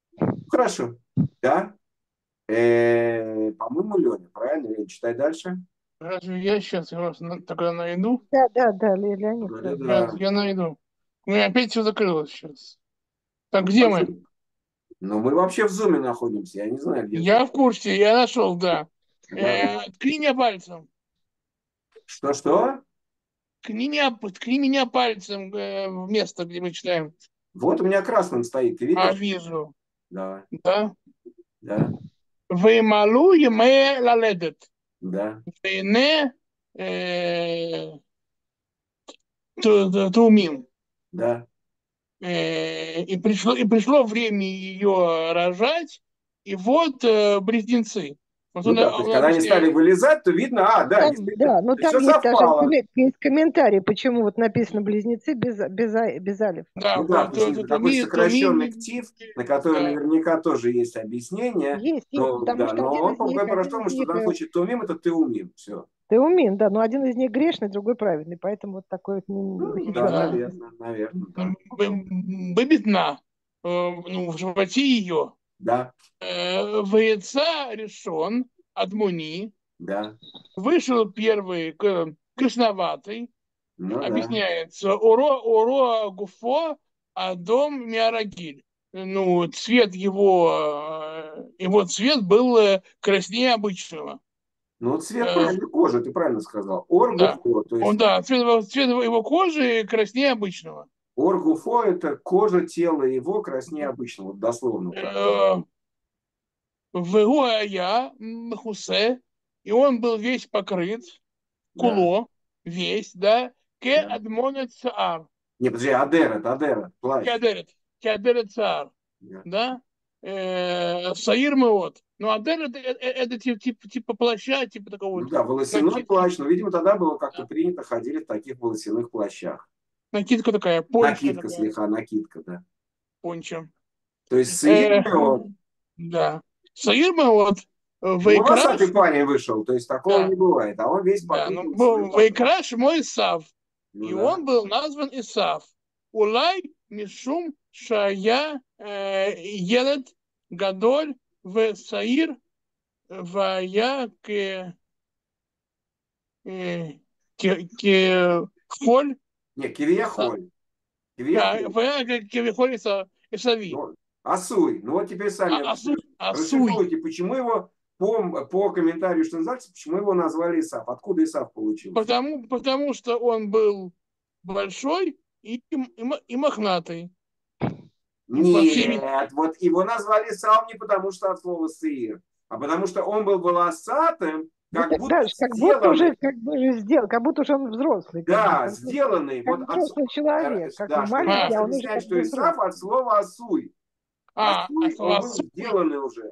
Хорошо. Да. Э, по-моему, Леня, правильно? Леня, читай дальше. Разве я сейчас тогда найду? Да, да, да, Ле- Леонид. Да, да. да, Сейчас да. я найду. У меня опять все закрылось сейчас. Так, где мы? Ну, мы вообще в зуме находимся. Я не знаю, где Я зум. в курсе, я нашел, да. Давай. Э, ткни меня пальцем. Что-что? Ткни меня, ткни меня пальцем э, в место, где мы читаем. Вот у меня красным стоит. Ты А, видишь? вижу. Давай. Да. Да. וימלאו ימי ללדת, Да. והנה אה, ת- ת- תאומים. Да. Э, И пришло, и пришло время ее рожать, и вот э, близнецы. Вот Ну он, да, то есть, он когда они стали объясняет, вылезать, то видно, а, да, Там, действительно, да, но все там есть даже совпало. комме- есть комментарий, почему вот написано близнецы без, без, а- без алифа. да, Ну да, то- потому что то- это то такой ми- то сокращенный ми- ктив, на который да, наверняка тоже есть объяснение. Есть, есть, Но, потому да, что но один он из по них, по один тому, из что в них данном э, случае ты умим, это ты умим. Все. Теумин, да, но один из них грешный, другой праведный, поэтому вот такой вот Ну, м, да, да. ситуация. наверное, наверное, да. Бебетна, ну, в животе ее. Да, Вейца решен от Муни, да, вышел первый к- красноватый, ну да. объясняется, уро, уро гуфо, а дом миарагиль. Ну, цвет его, э, его цвет был э, краснее обычного. Ну, цвет Э, правильно, кожи, ты правильно сказал. Да, Оргуфо, то он, есть да, цвет, его- цвет его его кожи краснее обычного. оргуфо – это кожа тела его краснее обычного, вот дословно так. Э, Вегуая мхусе, и он был весь покрыт, Да, куло, весь, да, ке да. адмонет цаар, Не, подожди, Адер, это Адера, плащ. кеадерет, кеадерет цаар, Да. да, э, саир меот. Ну, адер это, это, это типа, типа, типа плаща, типа такого Ну вот да, волосяной накидки, плащ, но, видимо, тогда было как-то да. принято, ходили в таких волосяных плащах. Накидка такая, понча Накидка такая, слегка, накидка, да. понча. То есть Э, саир вот, да, саир меот, ну, волосатый вейкраш, парень вышел, то есть такого да, не бывает, а он весь да, покрыт ну, волосяным плащом. вейкраш мой сав. Ну И да. он был назван Исав. Улай Мишум Шая э, Елет Гадоль в Саир Вая к э, к- к- Холь Не, Иса- Кивьяхоль. да, Кивьяхоль. Вая к- к- Холь Иса- Исави. Ну, Асуй. Ну вот теперь сами А- Асу- Асуй. расшифруйте, почему его по, по комментарию, что называется, почему его назвали Исав. Откуда Исав получился? Потому, потому что он был большой и, и, м- и мохнатый. По всей видимости, Нет, вот его назвали Исав не потому, что от слова сыр, а потому что он был волосатым, Ну как так будто дальше, как будто уже сделанный. как бы уже сделал, как будто уже он взрослый, как бы, Да, как, сделанный. как Вот от, взрослый человек, как да, бы что маленький, Раф а он уже объясняет, как что бы Исав взрослый. от слова асуй. а, а Асуй, он был Асуй. сделанный уже.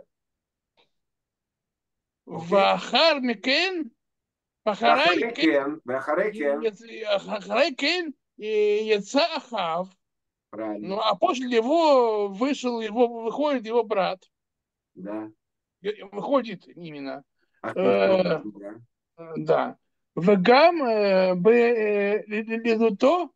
Окей? Вахар Микен Ахарай Бахарекен, бахарекен. Кен яйца Ахав. Правильно, Ну, а после него вышел его, выходит его брат. да. Выходит именно. Ахитофель, Э, да. Да. Вегам э, б лидуто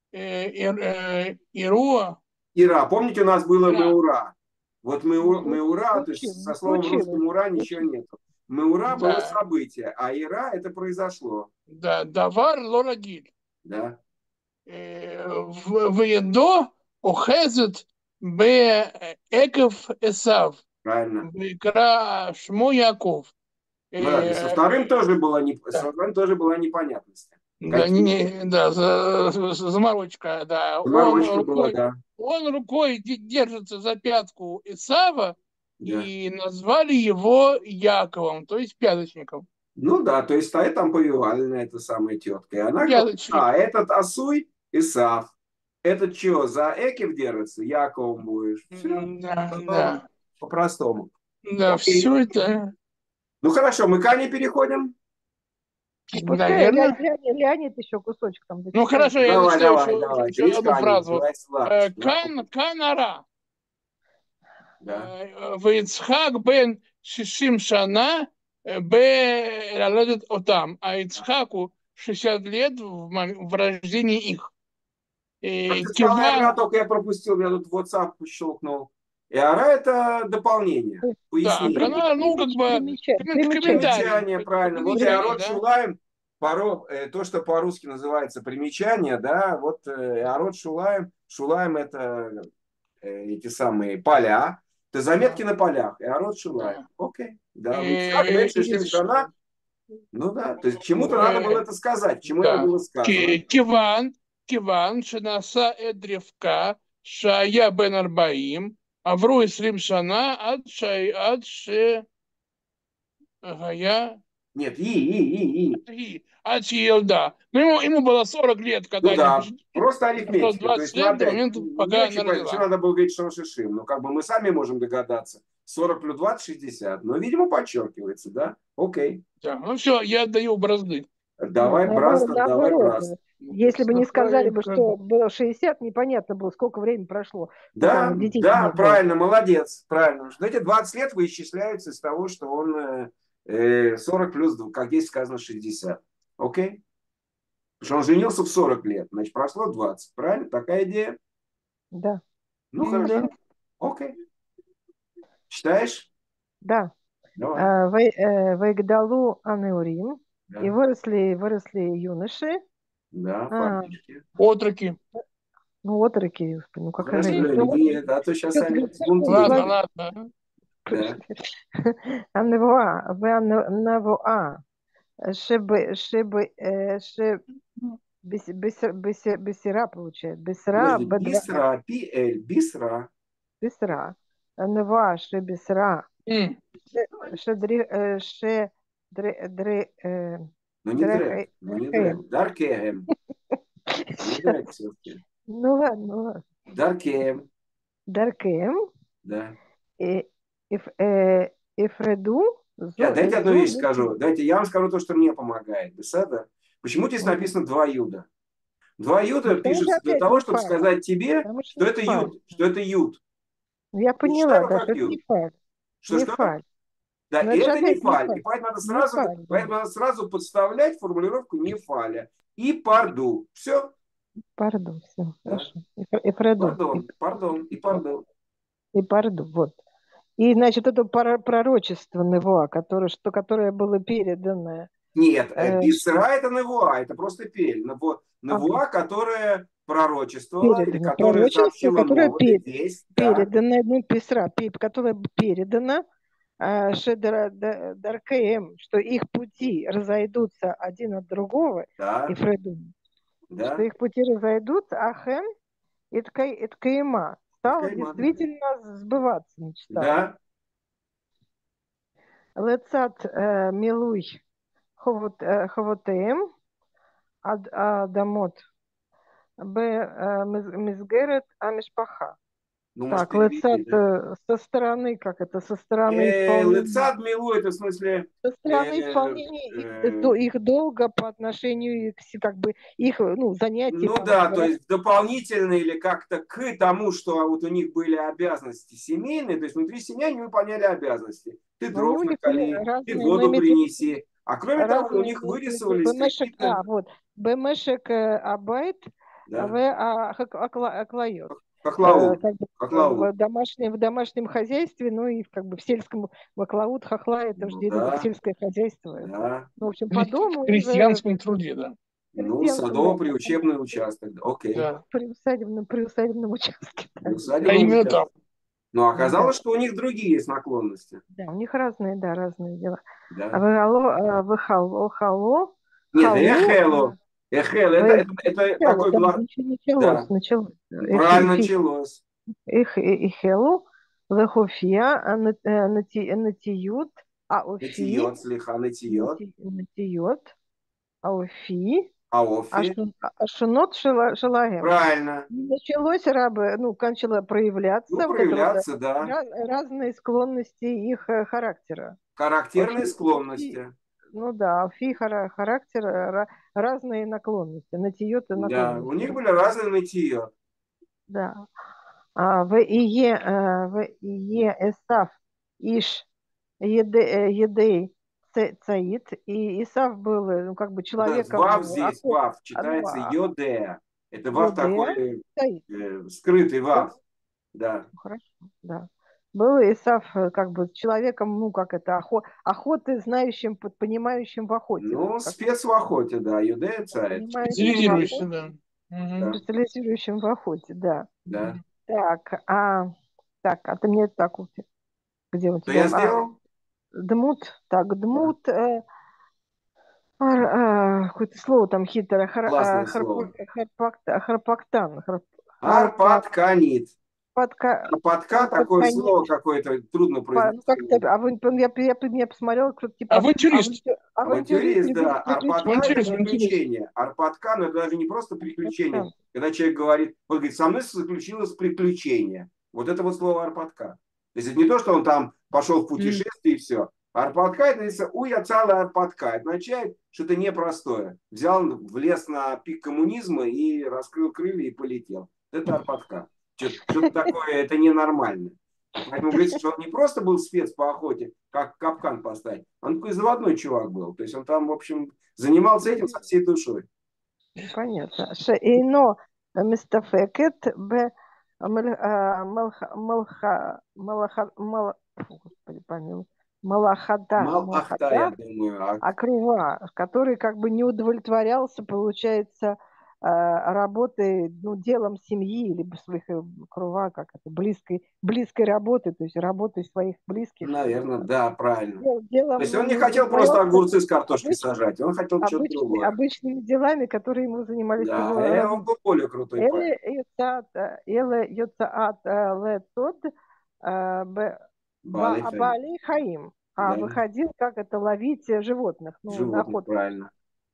ируа. Ира, помните, у нас было Ира. Меура? Вот Меу- Ну, Меура, то есть случилось, со словом случилось, русским Ура ничего случилось. нету. Меура было Да. событие, а Ира это произошло. Да, давар лорагиль. Да, Веедо охезет б эков эсав. правильно. Векра шмо Яков. Ну да, то есть со вторым тоже была, не, со вторым тоже была непонятность. Да, Какие? не, да, за- за- заморочка, да. Он Заморочка была, рукой, да. он рукой де- держится за пятку Исава, Да. и назвали его Яковом, то есть пяточником. Ну да, то есть стоит там повивальная эта самая тетка. И она говорит, Пяточник. а этот Асуй Исав. Этот что, за Экив держится? Яковом будешь. Все, М, Да, да, по-простому. да, Окей. все это, Ну хорошо, мы к Ане переходим. Пускай наверное. Ле- Леонид, Леонид еще кусочек там Ну дочитает. хорошо, я Давай, зачитаю давай, еще, давай. еще Ты есть одну Аня, фразу. называется Э, сладкий. Да? Кан, канара. Да. Вицхак бен шишим шана бе лаледет отам. А Ицхаку шестьдесят лет в, мом- в рождении их. Как И ты сказал, наверное, Кива, только я пропустил, меня тут WhatsApp щелкнул. Эара – это дополнение, Так, пояснение. она, ну, как бы, Примечание, коммен- примечание. комментарий. Примечание, правильно. Вот Примечание, Эарот да? Шулаем, поро- э, то, что по-русски называется примечание, да, вот э, Эарот Шулаем, Шулаем – это э, эти самые поля, это заметки на полях, Эарот Шулаем. Да. Окей, да. И- Ицхак бен и- Шишим Шана, ну да, то есть чему-то надо было э, это сказать, чему это да. было сказано. Ки- Киван, Киван, שנשא את רבקה, שהיה בן ארבעים, עברו עשרים שנה עד ש- עד שהיה, Нет, и, и, и, и. עד שהיא ילדה. Ну, ему, ему было сорок лет, когда Ну они да, поженились. просто Прошло арифметика. То двадцать есть, ну лет до опять, момента, не пока она очень понятно, родила. что надо было говорить, что он Шишим. Ну, как бы мы сами можем догадаться. сорок плюс двадцать – шестьдесят. Но, видимо, подчеркивается, да? Окей. Да, ну все, я отдаю бразды. Давай, Нет, Брас, наоборот, давай, наоборот. Брас. Если бы не сказали бы, Как- что было шестьдесят, непонятно было, сколько времени прошло, Да, пока детей да, не было. правильно, молодец, правильно. Что эти двадцать лет вычисляются из того, что он э, э, сорок плюс, два, как здесь сказано, шестьдесят. Окей? Потому что он женился в сорок лет, значит, прошло двадцать. Правильно? Такая идея? Да, Ну, М, хорошо. да. Окей. Читаешь? да. Давай. А, Вай- э, Вайгдалу Анеурим, Да, и выросли, выросли юноши, да, а, парнишки. Отроки. ну, отроки, господи, ну какая Хорошо, разница. Лёня, не это, а то сейчас они взбунтуются. Ладно, ладно. Да. הנבואה והנבואה שבסירה получает, בסירה, Подожди, бисра, пи-эль, бисра. בסירה, הנבואה שבסירה, М, שדרי, Ну не дрэк, ну не дрэк. Даркеем. Не дрэк все-таки. ну ладно, ну ладно, Даркеем. דרכיהם, Да. יפרדו Я, זו дайте одну זו вещь скажу. Дайте, я вам скажу то, что мне помогает. Беседа. Почему здесь Мгм. написано два юда? Два юда Ну, потому что пишется для опять того, не чтобы факт. сказать тебе, Потому что что не это факт. юд, что это юд. Ну, я Ты поняла, читай его да, как что это юд. не факт. Что, Не что? факт. Да, Но и это же это не опять не фаль. факт. И поэтому надо Не сразу, фаль, да. поэтому надо сразу подставлять формулировку не фаля. И парду. Все. Пардон, все, Да. хорошо. И, пар- и парду. Пардон, пардон и пардон. И, и парду, вот. И, значит, это пора- пророчество Невуа, которое, что, которое было передано. Нет, э, э, бисра это навуа, это просто пель. Наву- Навуа, которая пророчествовала или передано. которая Пророчество, сообщила которое новое пе- весть. Да, передано, ну, писра, пе- которое передано э, Шедра да- Даркеем, что их пути разойдутся один от другого, и да, Фреду, что да. их пути разойдутся, Ахен и Ткай- и Ткаима стало Ткаима, да. действительно сбываться, мечта. Да, Лецат э, Милуй Ховот- э, Ховотеем Ад- Адамот Б э, Миз- Мизгерет Амишпаха. ну, может, Так, Лецат переведи, да. э, со стороны, как это, со стороны Э, исполнения, Лицад милу, это в смысле... со стороны э, исполнения их, э, до- их долга по отношению к си- как бы их ну занятий Ну там, да, в то есть дополнительно или как-то к тому, что вот у них были обязанности семейные, то есть внутри семьи они выполняли обязанности. Ты но они дров у них были накали, ты разные, но воду имеется в виду принеси. А кроме того, у разные, них имеется в виду вырисовывались бемешек, какие-то... а вот бемешек э, абайт Да, в а, хак- акла- аклайот. Э, хохлаут, как бы хохлаут. в домашнем, в домашнем хозяйстве, ну и как бы в сельском ваклаут, хохла, это Ну же это да, в сельское хозяйство. Это. да. Ну, в общем, В по дому в и в крестьянском труде, да. Ну, крестьянском, да, садово-приучебный участок. Окей. Да. при усадебном, при усадебном участке. Да, При А усадебном именно участке. так. Но да, оказалось, что у них другие есть наклонности. да, у них разные, да, разные дела. А Да. вы алло, вы хало, хало, Нет, халу, эхело. Эхел, это, вы это, это начало, такой да, гла... ничего началось, Да, началось. Их, правильно их, началось. их, их, хелу, лехофия, натиют, аофи, Натиет, слегка натиет. натиют, аофи, Аофи. ашунот шелагем. Правильно. Началось рабы, ну, начало проявляться Ну, вот это вот проявляться, да. ra- разные склонности их э, характера. Характерные Фи- склонности. Ну да, фи хара- характер, ра- разные наклонности, натиет и Да, наклонности. у них были разные натиет. Да. А, в ие, э, в ие эсав иш еде- э, едей ца- цаит, и Исав был, э, ну, как бы человеком, Вав э, здесь, око- вав, ну, читается а- йодея. Это вав Йодея такой цаит. э, скрытый Да? вав. Да. Хорошо, да. был Исав э, как бы человеком, ну, как это, охо- охоты, знающим, под- понимающим в охоте. Ну, Вот, как спец в охоте, да, юдеец, а это понимающим в Специализируешься, охоте, да. Мгм. да, специализирующим в охоте, да. да. Так, а, так, а ты мне так вот, где у Что тебя? я А, сделал? дмут, так, Да. дмут, э, ар- а, какое-то слово там хитрое, хар, а, Классное харпак- слово. харпакта- харпактан, харп- харпак, Арпадканит. подка- Арпадка такое харпаканит. слово какое-то трудно По- Ну, как-то, произносимое. аван- я, я, я посмотрела, кто-то типа Авантюрист. авантю- авантюрист, Авантюрист, любитель да. приключений. Арпадка это Авантюрист, авантюрист. приключение. Арпадка, но это даже не просто приключение. Харпактан. Когда человек говорит, вот говорит, со мной заключилось приключение. Вот это вот слово арпадка. То есть это не то, что он там пошел в М. путешествие и все. Арпадка это называется у я целая арпадка. Это означает, что это непростое. Взял, влез на пик коммунизма и раскрыл крылья и полетел. Это арпадка. Что-то такое, это ненормально. Поэтому говорится, что он не просто был спец по охоте, как капкан поставить, он такой заводной чувак был. То есть он там, в общем, занимался этим со всей душой. Понятно. Шейно мистафекет б мал- а, малха малха малаха мал- фу, господи, помилуй. Малахада, Мал ахта, я малахада, думаю. А, окрува, который как бы не удовлетворялся, получается, а, работой, ну, делом семьи, либо своих э, крува, как это, близкой, близкой работы, то есть работой своих близких. наверное, да, правильно. Дел- То Делом, есть ну, он не не хотел просто удовлетворялся огурцы с картошкой обычным, сажать, он хотел что-то обычными, другое. обычными делами, которые ему занимались Да, его и он родители. был более крутой парень. Эле йоцаат эле йоцаат летод Балый Хаим. Бали Хаим, а Да, выходил, как это, ловить э, животных, ну, на животных, охоту. правильно.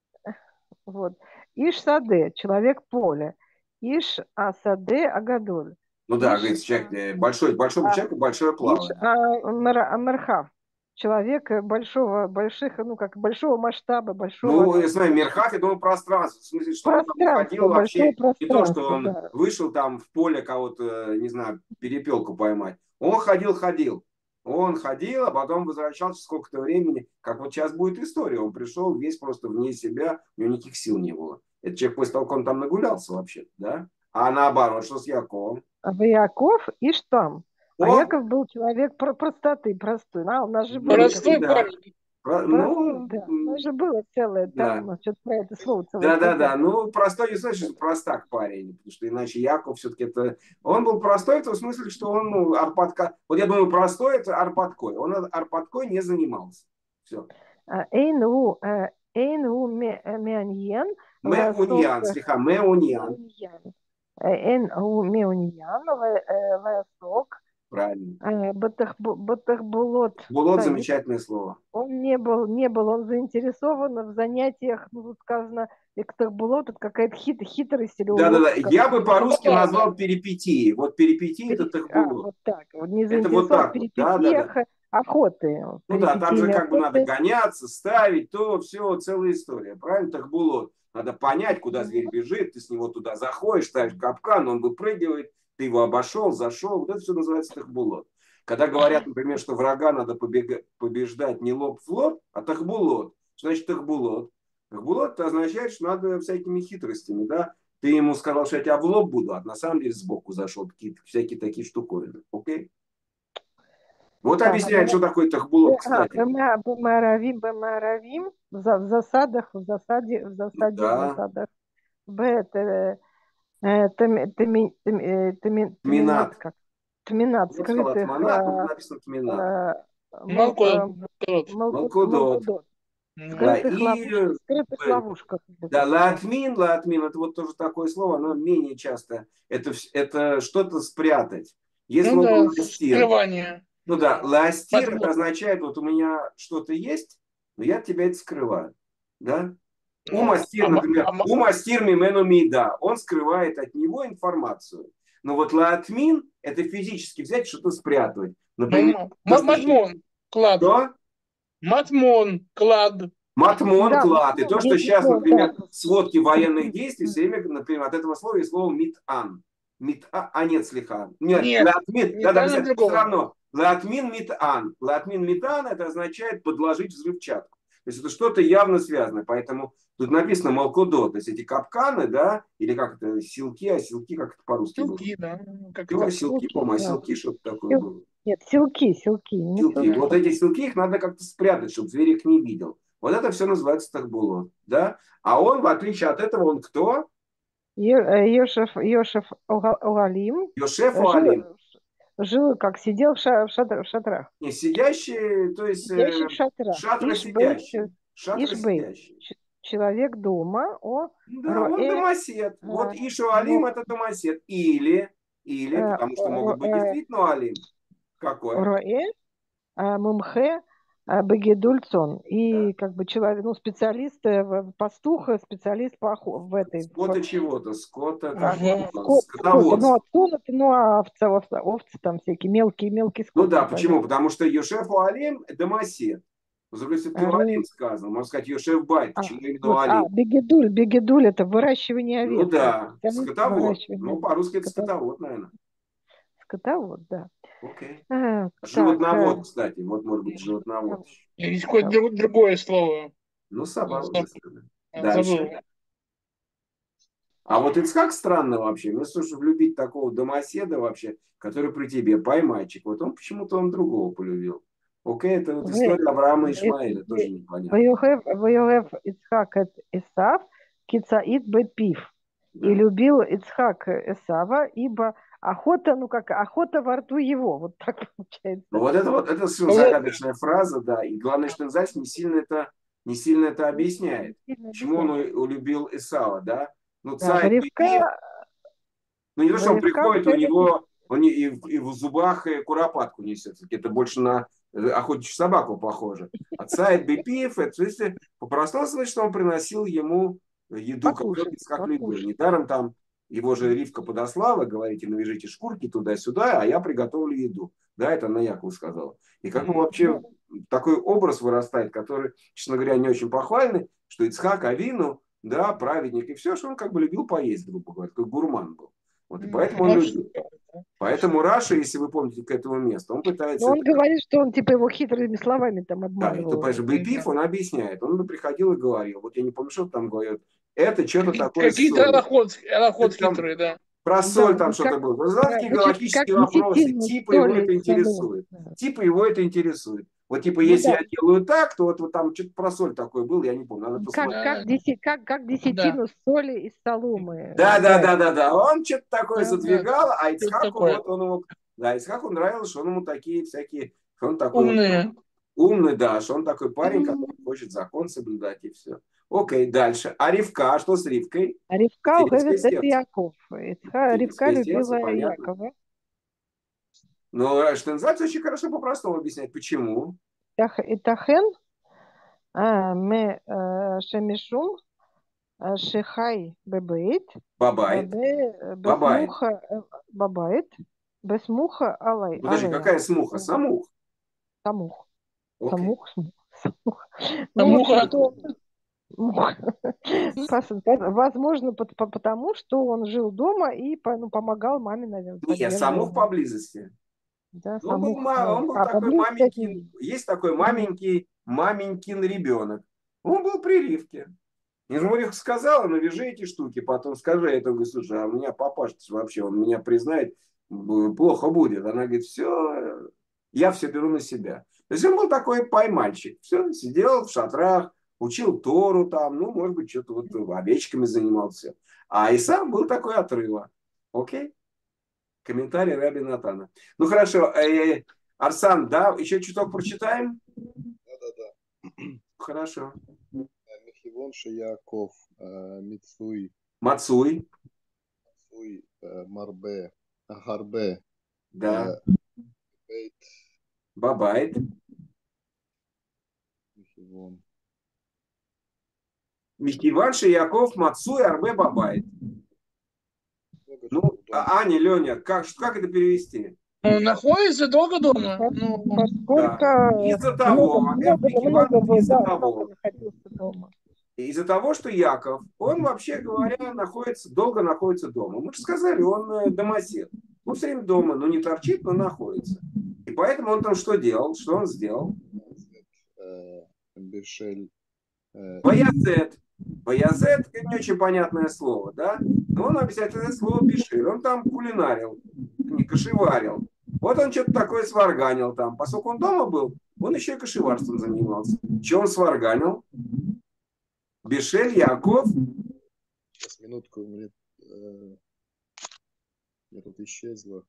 Вот. Иш Саде, человек поля. Иш Асаде Агадоль. Ну да, Иш, говорится, человек э, большой, большому а, человеку большое Иш плавание. а, Мер- Мерхав. Человек э, большого, больших, ну, как большого масштаба, большого Ну, я знаю, Мерхав, я думаю, пространство. В смысле, что он там пространства, ходил большого вообще, не то, что пространства, он да. вышел там в поле кого-то, не знаю, перепелку поймать. Он ходил, ходил. Он ходил, а потом возвращался сколько-то времени. Как вот сейчас будет история. Он пришел весь просто вне себя, у него никаких сил не было. Это человек после того, как он там нагулялся вообще, да? А наоборот, что с Яковом? А Яков и Штам. А О, Яков был человек про простоты, простой. А, у нас же было видите, Простой такое. да. парень. Про- Простой, Ну, да. У нас же было целое, да. там, что-то про это слово целое Да, да, статья. да. Ну, простой не значит, что простак парень, потому что иначе Яков все-таки это... Он был простой в том смысле, что он, ну, арпадка... Вот я думаю, простой это арпадкой. Он арпадкой не занимался. Все. А, Эйну, э, эйну ме- э, меаньен, Мы ласок уньян, э, слегка, мы уньян. меаньян. Э, Эйну меаньян, ла- э, ласок, Правильно. э, батах- батахбулот. Булот Кстати, замечательное слово. он не был, не был, он заинтересован в занятиях, ну, тут сказано, Тахбулот, это какая-то хит, хитрость или Да, да, да. уловка. Я бы по-русски Да, назвал да. перипетии. Вот перипетии это Пере- А, тахбулот. вот так. Вот не Это вот заинтересован в так вот. Да, да, да. перипетиях охоты. Ну да, там же Перипетиями как бы надо охоты. гоняться, ставить, то, все, целая история. Правильно? Так было. Надо понять, куда зверь Мгм. бежит, ты с него туда заходишь, ставишь капкан, он выпрыгивает, ты его обошел, зашел. Вот это все называется тахбулот. Когда говорят, например, что врага надо побега- побеждать не лоб в лоб, а тахбулот. Что значит тахбулот? Тахбулот это означает, что надо всякими хитростями, да? Ты ему сказал, что я тебя в лоб буду, а на самом деле сбоку зашел, какие-то всякие такие штуковины. Окей? Вот Так, объясняет, что такое тахбулот, а, кстати. Бема- Бемаравим, Бемаравим, в за- в засадах, в засаде, в засаде, в Да, засадах. Б, т- э, тами- тами- тами- э, тами- Тминат, тминат. как? Тминат, Вот сказал скрытых атманат, но э, написано тминат. э, мал- Малко. э, Тот. малку- Малкудот. малкудот. Мгм. Да, Скрытых и ловушках, скрытых э, ловушках. да, Да. лаатмин, лаатмин, это вот тоже такое слово, но менее часто. Это, вс- это что-то спрятать. Есть Ну слово да, ластир. скрывание. Ну да, ластир это Подвох. означает, вот у меня что-то есть, но я от тебя это скрываю. Да? У Ну, мастир, а ма- например, а ма- у мастир мимену мида, он скрывает от него информацию. Но вот лаатмин это физически взять, что-то спрятать. Например, ну, то, ма- что... матмон, клад. Что? Матмон, клад. Матмон, Да, клад. И матмон, то, что есть сейчас, такое, например, да. сводки военных действий, все время, например, от этого слова есть слово митан. Мит-а, а нет, слегка. Нет, Нет, латмин, не да, да, там, все другого. равно. Латмин митан. Латмин митан это означает подложить взрывчатку. есть это что-то явно связано. Поэтому тут написано молкодо, то есть эти капканы, да, или как это, силки, а силки как это по-русски было? Силки, да. Как Чего, это? силки, Силки, по-моему, а да. силки что-то такое Сил- было. Нет, силки, силки, не Силки. силки. Вот эти силки, их надо как-то спрятать, чтобы зверь их не видел. Вот это все называется тахбулот, да? А он, в отличие от этого, он кто? Е- э, Йошеф, Йошеф Ога- Огалим Йошеф э, жил, Алим. жил, как сидел в, ша- в шатр- в шатрах. Не сидящий, то есть Сидящий э, в шатрах. шатра Ишбейт, сидящий. Шатра Ишбейт. сидящий. Ч- Человек дома, о Да, он роэ, домосед. э, Вот Ишу Алим мо- это домосед. Или, или, э, потому что могут ро- быть э, действительно Алим. Какой? роэ, э, мумхе, э, бегедуль цон. Да. И как бы человек, ну, специалист, э, в- пастух, э, специалист по охо- в этой, Скота в, чего-то, скота, как В- он, скот, скоте. Ну, скотоводство. а цон это, ну, а овцы, овцы, овцы там всякие, мелкие, мелкий Ну скот, да, типа, почему? Потому что Йошеф Алим домосед. С другой стороны, да. Алим сказано. Можно сказать Йошеф Байт. А, Почему именно вот, а, Алим? бегедуль, бегедуль это выращивание Ну овец. да, Специалист по скотовод. Ну, выращиванию по-русски это скота- скотовод, наверное. скотовод, да. Окей. А, так, Животновод, э, кстати. Вот может быть животновод. еще. Есть какое-то друг- другое слово. Ну, собака Забыл. высказана. Забыл. Дальше. А вот Ицхак странно вообще. Вместо того, чтобы любить такого домоседа вообще, который при тебе поймальчик, вот он почему-то он другого полюбил. Окей, это вот вы, история Авраама и вы, Ишмаэля, тоже вы, непонятно. Ваёгев Ваёгев Ицхак эт Исав, кицаит бепив. Да. И любил Ицхак Исава, ибо охота, ну как, охота во рту его. Вот так получается. Ну вот это вот, это совершенно Ну, загадочная фраза, да. И главное, что Нзальц не сильно это, не сильно это объясняет. Сильно Почему он объясняет. у- улюбил Исава, да? Ну, Да, царь Варивка, Бепив, ну не то, что он Варивка приходит, у Хевет него он и, и в и в зубах и куропатку несет. Это больше на э, охотничью собаку похоже. А царь Бепив, это, в смысле, по-простому смысле, что он приносил ему еду, которую покушать, Ицхак любил. покушать. Недаром там его же Ривка подослала, говорите, навяжите шкурки туда-сюда, а я приготовлю еду. Да, это она Якову сказала. И как бы вообще такой образ вырастает, который, честно говоря, не очень похвальный, что Ицхак Авину, да, праведник, и все, что он как бы любил поесть, грубо говоря, такой гурман был. Вот, и поэтому он любил. Поэтому Раша, если вы помните к этому месту, он пытается... Но он это- говорит, что он типа его хитрыми словами там Да, обманывал. это, конечно, Бепив, он объясняет. Он бы приходил и говорил, вот я не помню, что там говорят, это что-то Какие- такое с Какие-то солью. аллахот, аллахот Это там хитрые, да. Про соль Да, там вот что-то как, было. Задал такие значит, как галактические вопросы. десятину Типа его соли это из соломы. интересует. Да. Типа его это интересует. Вот типа, Ну если да. я делаю так, то вот, вот там что-то про соль такое было, я не помню, надо Как, посмотреть. Да. как, деси- как, как десятину соли из соломы Да, да, брать. да, да, да. Он что-то такое Да, задвигал, а Что-то Ицхаку такое. вот он ему... Да, Ицхаку нравилось, что он ему такие всякие... Что он такой вот Умные. умный, да, что он такой парень, который хочет закон соблюдать и все. Окей, дальше. А Ривка, что с Ривкой? А Ривка Материнское угавит это сердце. Яков. Ицха- Ривка Материнское сердце, любила понятно. Якова. Но Штензальц очень хорошо по-простому объясняет, почему. Тах- Итахен а, ме а, шемишум а, шехай бебейт Бабайт. бе- Бабайт. бесмуха э, бабайт бесмуха алай Подожди, алея. какая смуха? Самух. Самух. Окей. Самух, смух, самух. Ну, в Самуха. общем, что мух. Пас- возможно, пот- по- потому что он жил дома и по- ну, помогал маме, наверное, Нет, Самух поддерживал. поблизости. Да, Он был, самух. ма- Ну, он был а такой поблизости от маменький, нее. есть такой маменький, маменькин ребенок. Он был при Ривке. И Жмурих сказала, навяжи эти штуки, потом скажи, это говорит, слушай, а у меня папаша вообще, он меня признает, б- плохо будет. Она говорит, все, я все беру на себя. То есть он был такой поймальчик. Все, сидел в шатрах, учил Тору там, ну, может быть, что-то вот овечками занимался. А Исав был такой отрыва. Окей? Комментарий Раби Натана. Ну, хорошо. Э, Арсан, да, еще чуток прочитаем? Да-да-да. Хорошо. Мехивон Шияков, Мицуй, Мацуй. Мицуй, Марбе, Харбе, Да. Бейт, Бабайт. Мехивон. Михиванши Яков Мацуй Арбе Бабайт. Много Ну, чего дома. а- Аня, Леня, как, как это перевести? Он находится долго дома. Пос- Ну, Поскольку Да. Из-за того, много, во-первых, много, Михиван, много, было, из-за да, того, много находился дома. из-за того, что Яков, он вообще говоря, находится, долго находится дома. Мы же сказали, он э, домосед. Он все время дома, но не торчит, но находится. И поэтому он там что делал? Что он сделал? Бешель Ваязет. Ваязет – это не очень понятное слово, да? Но он обязательно это слово бешир. Он там кулинарил, не кашеварил. Вот он что-то такое сварганил там. Поскольку он дома был, он еще и кашеварством занимался. Что он сварганил? Бешель, Яков. Сейчас, минутку, у меня, э, я тут исчезла.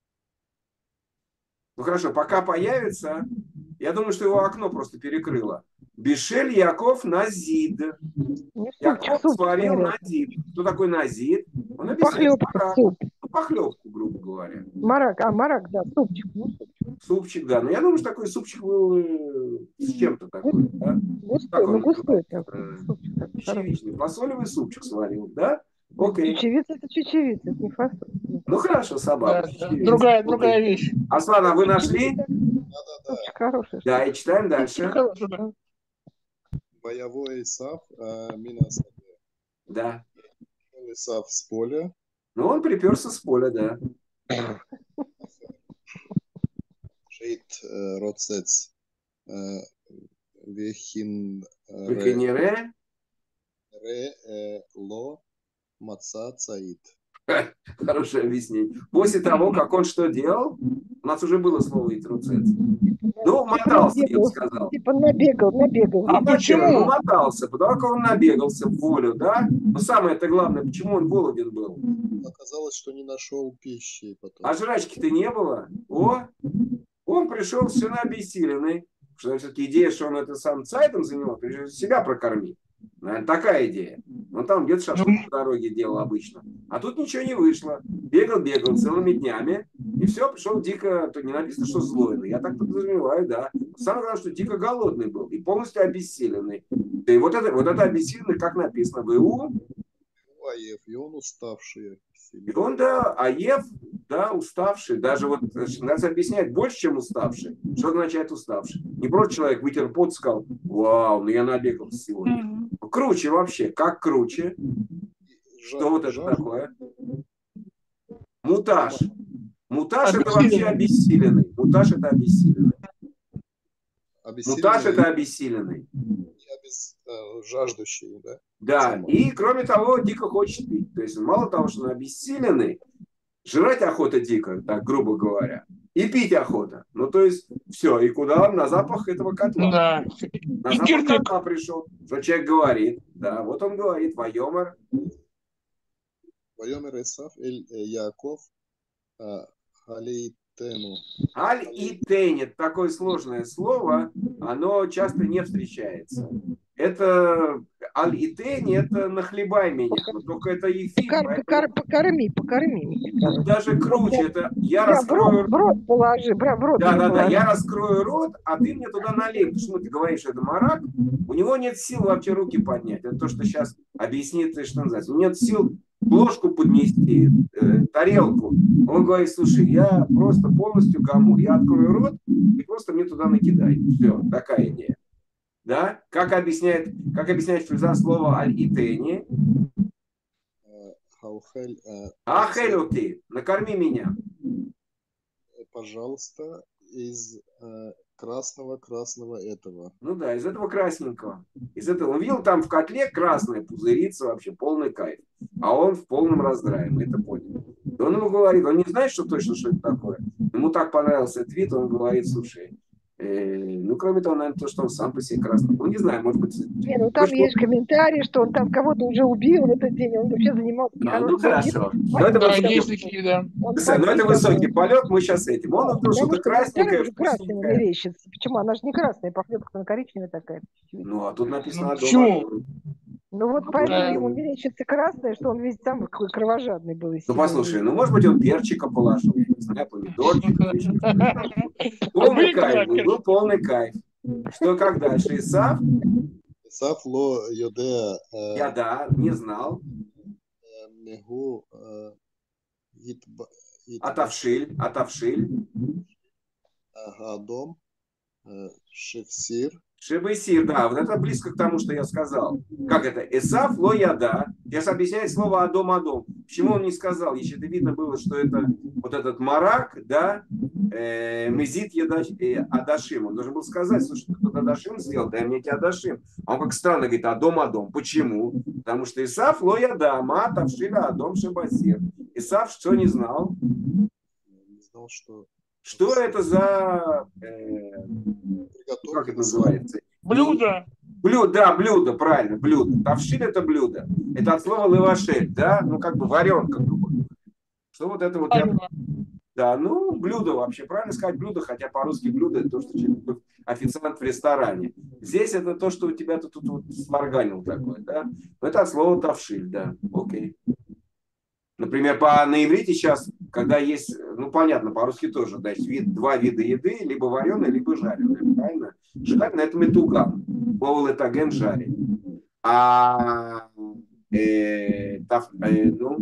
Ну хорошо, пока появится, я думаю, что его окно просто перекрыло. Бешель, Яков, Назид. Ну, Яков суп, сварил говорят. Назид. Что такое Назид? Он объясняет Похлебка, марак. суп. Ну, похлебку, грубо говоря. Марак, а марак, да, супчик. Ну, супчик. Супчик, да. Но я думаю, что такой супчик был э, с чем-то такой, да? Густой, Как ну он густой называется? такой. Супчик такой хороший. Чечевичный. Фасолевый супчик сварил, да? Окей. Чечевица это чечевица, это не фасоль. Ну хорошо, Да, собака. да. чечевица. Другая, Окей. другая вещь. Аслан, а вы нашли? Да-да-да. Супчик хороший. Да, и читаем дальше. Хорошо, да. Боевой Исав, э, Минас. Да. Исав с поля. Ну, он приперся с поля, да. Шейт э, Роцец. э, Вехин э, ре Векенере. ре, э, ло маца цаит. Хорошее объяснение. После того, как он что делал, у нас уже было слово «итруцец». Ну, мотался, я бы сказал. Типа набегал, набегал. А Ну, почему? Ну, мотался, потому как он набегался в волю, да? Но самое-то главное, почему он голоден был? Оказалось, что не нашел пищи потом. А жрачки-то не было. О, он пришел все на обессиленный. Потому что все-таки идея, что он это сам цайтом занимал, прежде всего себя прокормить. Наверное, такая идея. Он там где-то шашлык по дороге делал обычно. А тут ничего не вышло. Бегал, бегал целыми днями. И все, пришел дико, то не написано, что злой. Но я так подразумеваю, да. Самое главное, что дико голодный был. И полностью обессиленный. И вот это, вот это обессиленный, как написано в ИУ. Аев, и он уставший. И он, да, Аев, да, уставший. Даже вот, надо объяснять, больше, чем уставший. Что означает уставший? Не просто человек вытер пот и сказал: вау, ну я набегался сегодня. Круче вообще. Как круче? Что вот это такое? Мутаж. Мутаж это вообще обессиленный. Мутаж это обессиленный. Мутаж это обессиленный. Обез... Жаждущий, да? Да, и кроме того, дико хочет пить. То есть мало того, что он обессиленный, жрать охота дико, так грубо говоря, и пить охота. Ну, то есть, все, и куда он? На запах этого котла. Да. На И запах кирдык. котла пришел. Что человек говорит. Да, вот он говорит, Вайомар. Вайомар Исав эль Яков халейтену. Аль и тенет, такое сложное слово, оно часто не встречается. Это аль и тени, это нахлебай меня, но только это ефим. Покор, Поэтому... покор, покорми, покорми меня. Даже круче, это я Бра, раскрою в рот, в рот положи, бра, в рот Да, да, да, положи. я раскрою рот, а ты мне туда налей. Почему ты говоришь, это марак? У него нет сил вообще руки поднять. Это то, что сейчас объяснит, что называется. У него нет сил ложку поднести, э, тарелку. Он говорит: слушай, я просто полностью гамур. Я открою рот и просто мне туда накидай. Все, такая идея. Да? Как объясняет, как объясняет Фриза слово аль-итени? Ахелю ты, накорми меня. Пожалуйста, из э, красного-красного этого. Ну да, из этого красненького. Из этого. Он видел там в котле красное пузырится, вообще полный кайф. А он в полном раздрае, мы это поняли. И он ему говорит, он не знает, что точно, что это такое. Ему так понравился этот вид, он говорит: слушай, э, ну кроме того, наверное, то, что он сам по себе красный. Ну не знаю, может быть... Не, ну там может, есть комментарий, что он там кого-то уже убил в этот день, он вообще занимался. А, ну хорошо. Но это Да, высокий... есть такие, да. Но это высокий полет, мы сейчас этим. Он увидел что-то красненькое, красным вкусненькое. мерещится. Почему? Она же не красная, похлебка, она коричневая такая. Ну, а тут написано... Ну, почему? Ну вот поэтому ему мерещится красное, что он весь там какой кровожадный был. Ну послушай, ну может быть он перчика положил, не знаю, помидорчик. Полный кайф, был полный кайф. Что, как дальше? Исав? Исав ло йодеа. Я да, не знал. Мегу Атавшиль, Атавшиль. Гадом. Шевсир. Шебесир, да, вот это близко к тому, что я сказал. Как это? Исав ло яда. Сейчас объясняет слово адом адом. Почему он не сказал? Если это видно было, что это вот этот марак, да, э, мезит едаш, э, адашим. Он должен был сказать, слушай, ты тут адашим сделал, дай мне эти адашим. А он как странно говорит, адом, адом. Почему? Потому что Исав лоя дама, тавшиля адом шебасир. Исав что не знал? Не знал, что... Что это за... Э, как это называется? Блюдо. Блюдо, да, блюдо, правильно, блюдо. Тавшиль это блюдо. Это от слова левашель, да, ну как бы варенка, грубо говоря. Что вот это вот... Я... Да, ну, блюдо вообще, правильно сказать блюдо, хотя по-русски блюдо это то, что человек официант в ресторане. Здесь это то, что у тебя тут, тут вот сварганил такое, да. Это от слова тавшиль, да, окей. Например, по, на иврите сейчас, когда есть, ну понятно, по-русски тоже, да, есть вид, два вида еды, либо вареная, либо жареная, правильно? Жареная это метуган, боул это ген жарить. А э, тав, э, ну,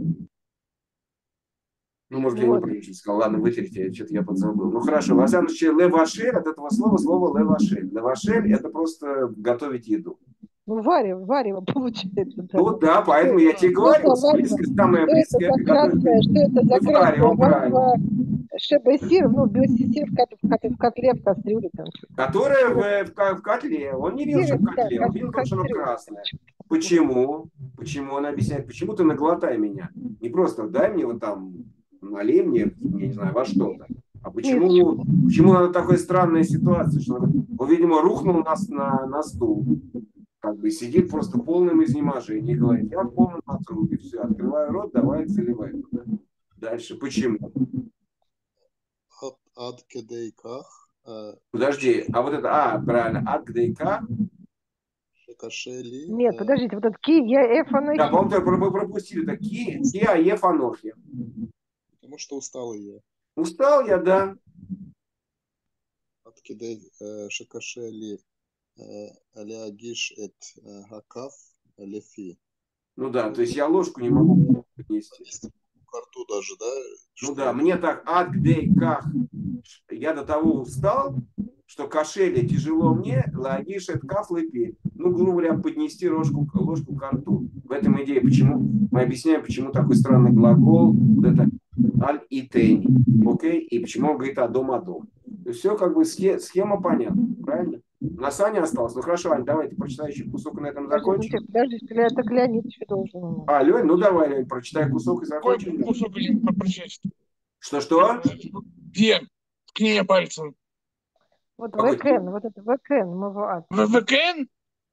ну, может, я Вот. неправильно сказал, ладно, вытерите, что-то я подзабыл. Ну хорошо, во всяком случае, левашель от этого слова слово левашель. Левашель это просто готовить еду. Ну, варево, варево получается. Да. Ну да, поэтому я тебе говорю, близко, самое близкое. Что это за красное, что это за Мы красное? варим, правильно. Варево шебесир, ну, биосисир в, кот- в, кот- в котле, в кастрюле. Там. Которое в, в, ка- в котле. Он не видел, что в котле, он видел, что оно красное. Почему? Почему? Он объясняет, почему ты наглотай меня? Не просто дай мне вот там, налей мне, я не знаю, во что-то. А почему, почему надо такая странная ситуация, что он, видимо, рухнул нас на, на стул, как бы сидит просто в полном изнеможении, говорит, я в полном отрубе, все, открываю рот, давай заливай туда. Дальше, почему? Ад, ад кедейках. Подожди, а вот это, а, правильно, ад кедейках. Шекашели. Нет, подождите, вот этот ки, я, эф, анохи. Да, по-моему, мы пропустили, это ки, ки, а, еф, анохи. Потому что устал я. Устал я, да. Ад кедей шекашели. Алиагиш эт хакав лефи. Ну да, то есть я ложку не могу поднести. К рту даже, да? Ну да, мне так ад гдей ках. Я до того устал, что кошеле тяжело мне, лагиш эт каф лепи. Ну, грубо говоря, поднести ложку, ложку к рту. В этом идея, почему мы объясняем, почему такой странный глагол, вот это аль и тени, окей, и почему он говорит адом адом. Все как бы схема понятна, правильно? На Сане осталось. Ну хорошо, Ань, давайте прочитай еще кусок и на этом закончим. Подожди, подожди, это Леонид еще должен. А, Лень, ну давай, Лень, прочитай кусок и закончим. Какой кусок не прочесть? Что-что? Где? Ткни мне пальцем. Вот векен, вот это векен, мавуат. Векен?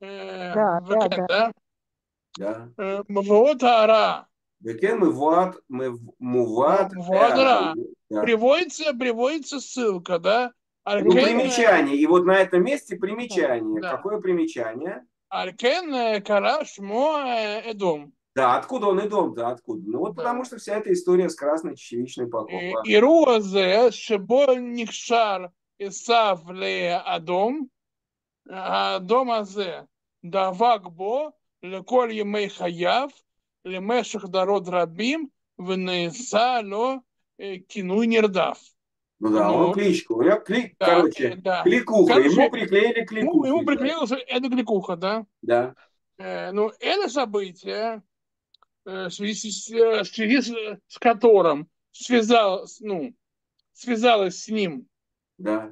Да, да, да. Да. Мавуат ара. Векен муват, муват. Ара. Приводится, приводится ссылка, да? Ну, примечание. И вот на этом месте примечание. Да. Какое примечание? Алькен караш мо эдом. Да, откуда он Эдом-то? Откуда? Ну вот да. Потому что вся эта история с красной чечевичной покупкой. Ируа зе, шебо никшар Исав ле Адом, Адом азе, давак бо, леколь емей хаяв, лемешах дарод рабим, венеса ло кинуй нердав. Ну да, ну, он кличку. У него клик, да, короче, да. кликуха. Короче, ему приклеили кликуху. Ему, ему приклеилась эта кликуха, да? Да. Э, ну, это событие, э, в связи, с, в связи с, с которым связал, ну, связалась с ним Да.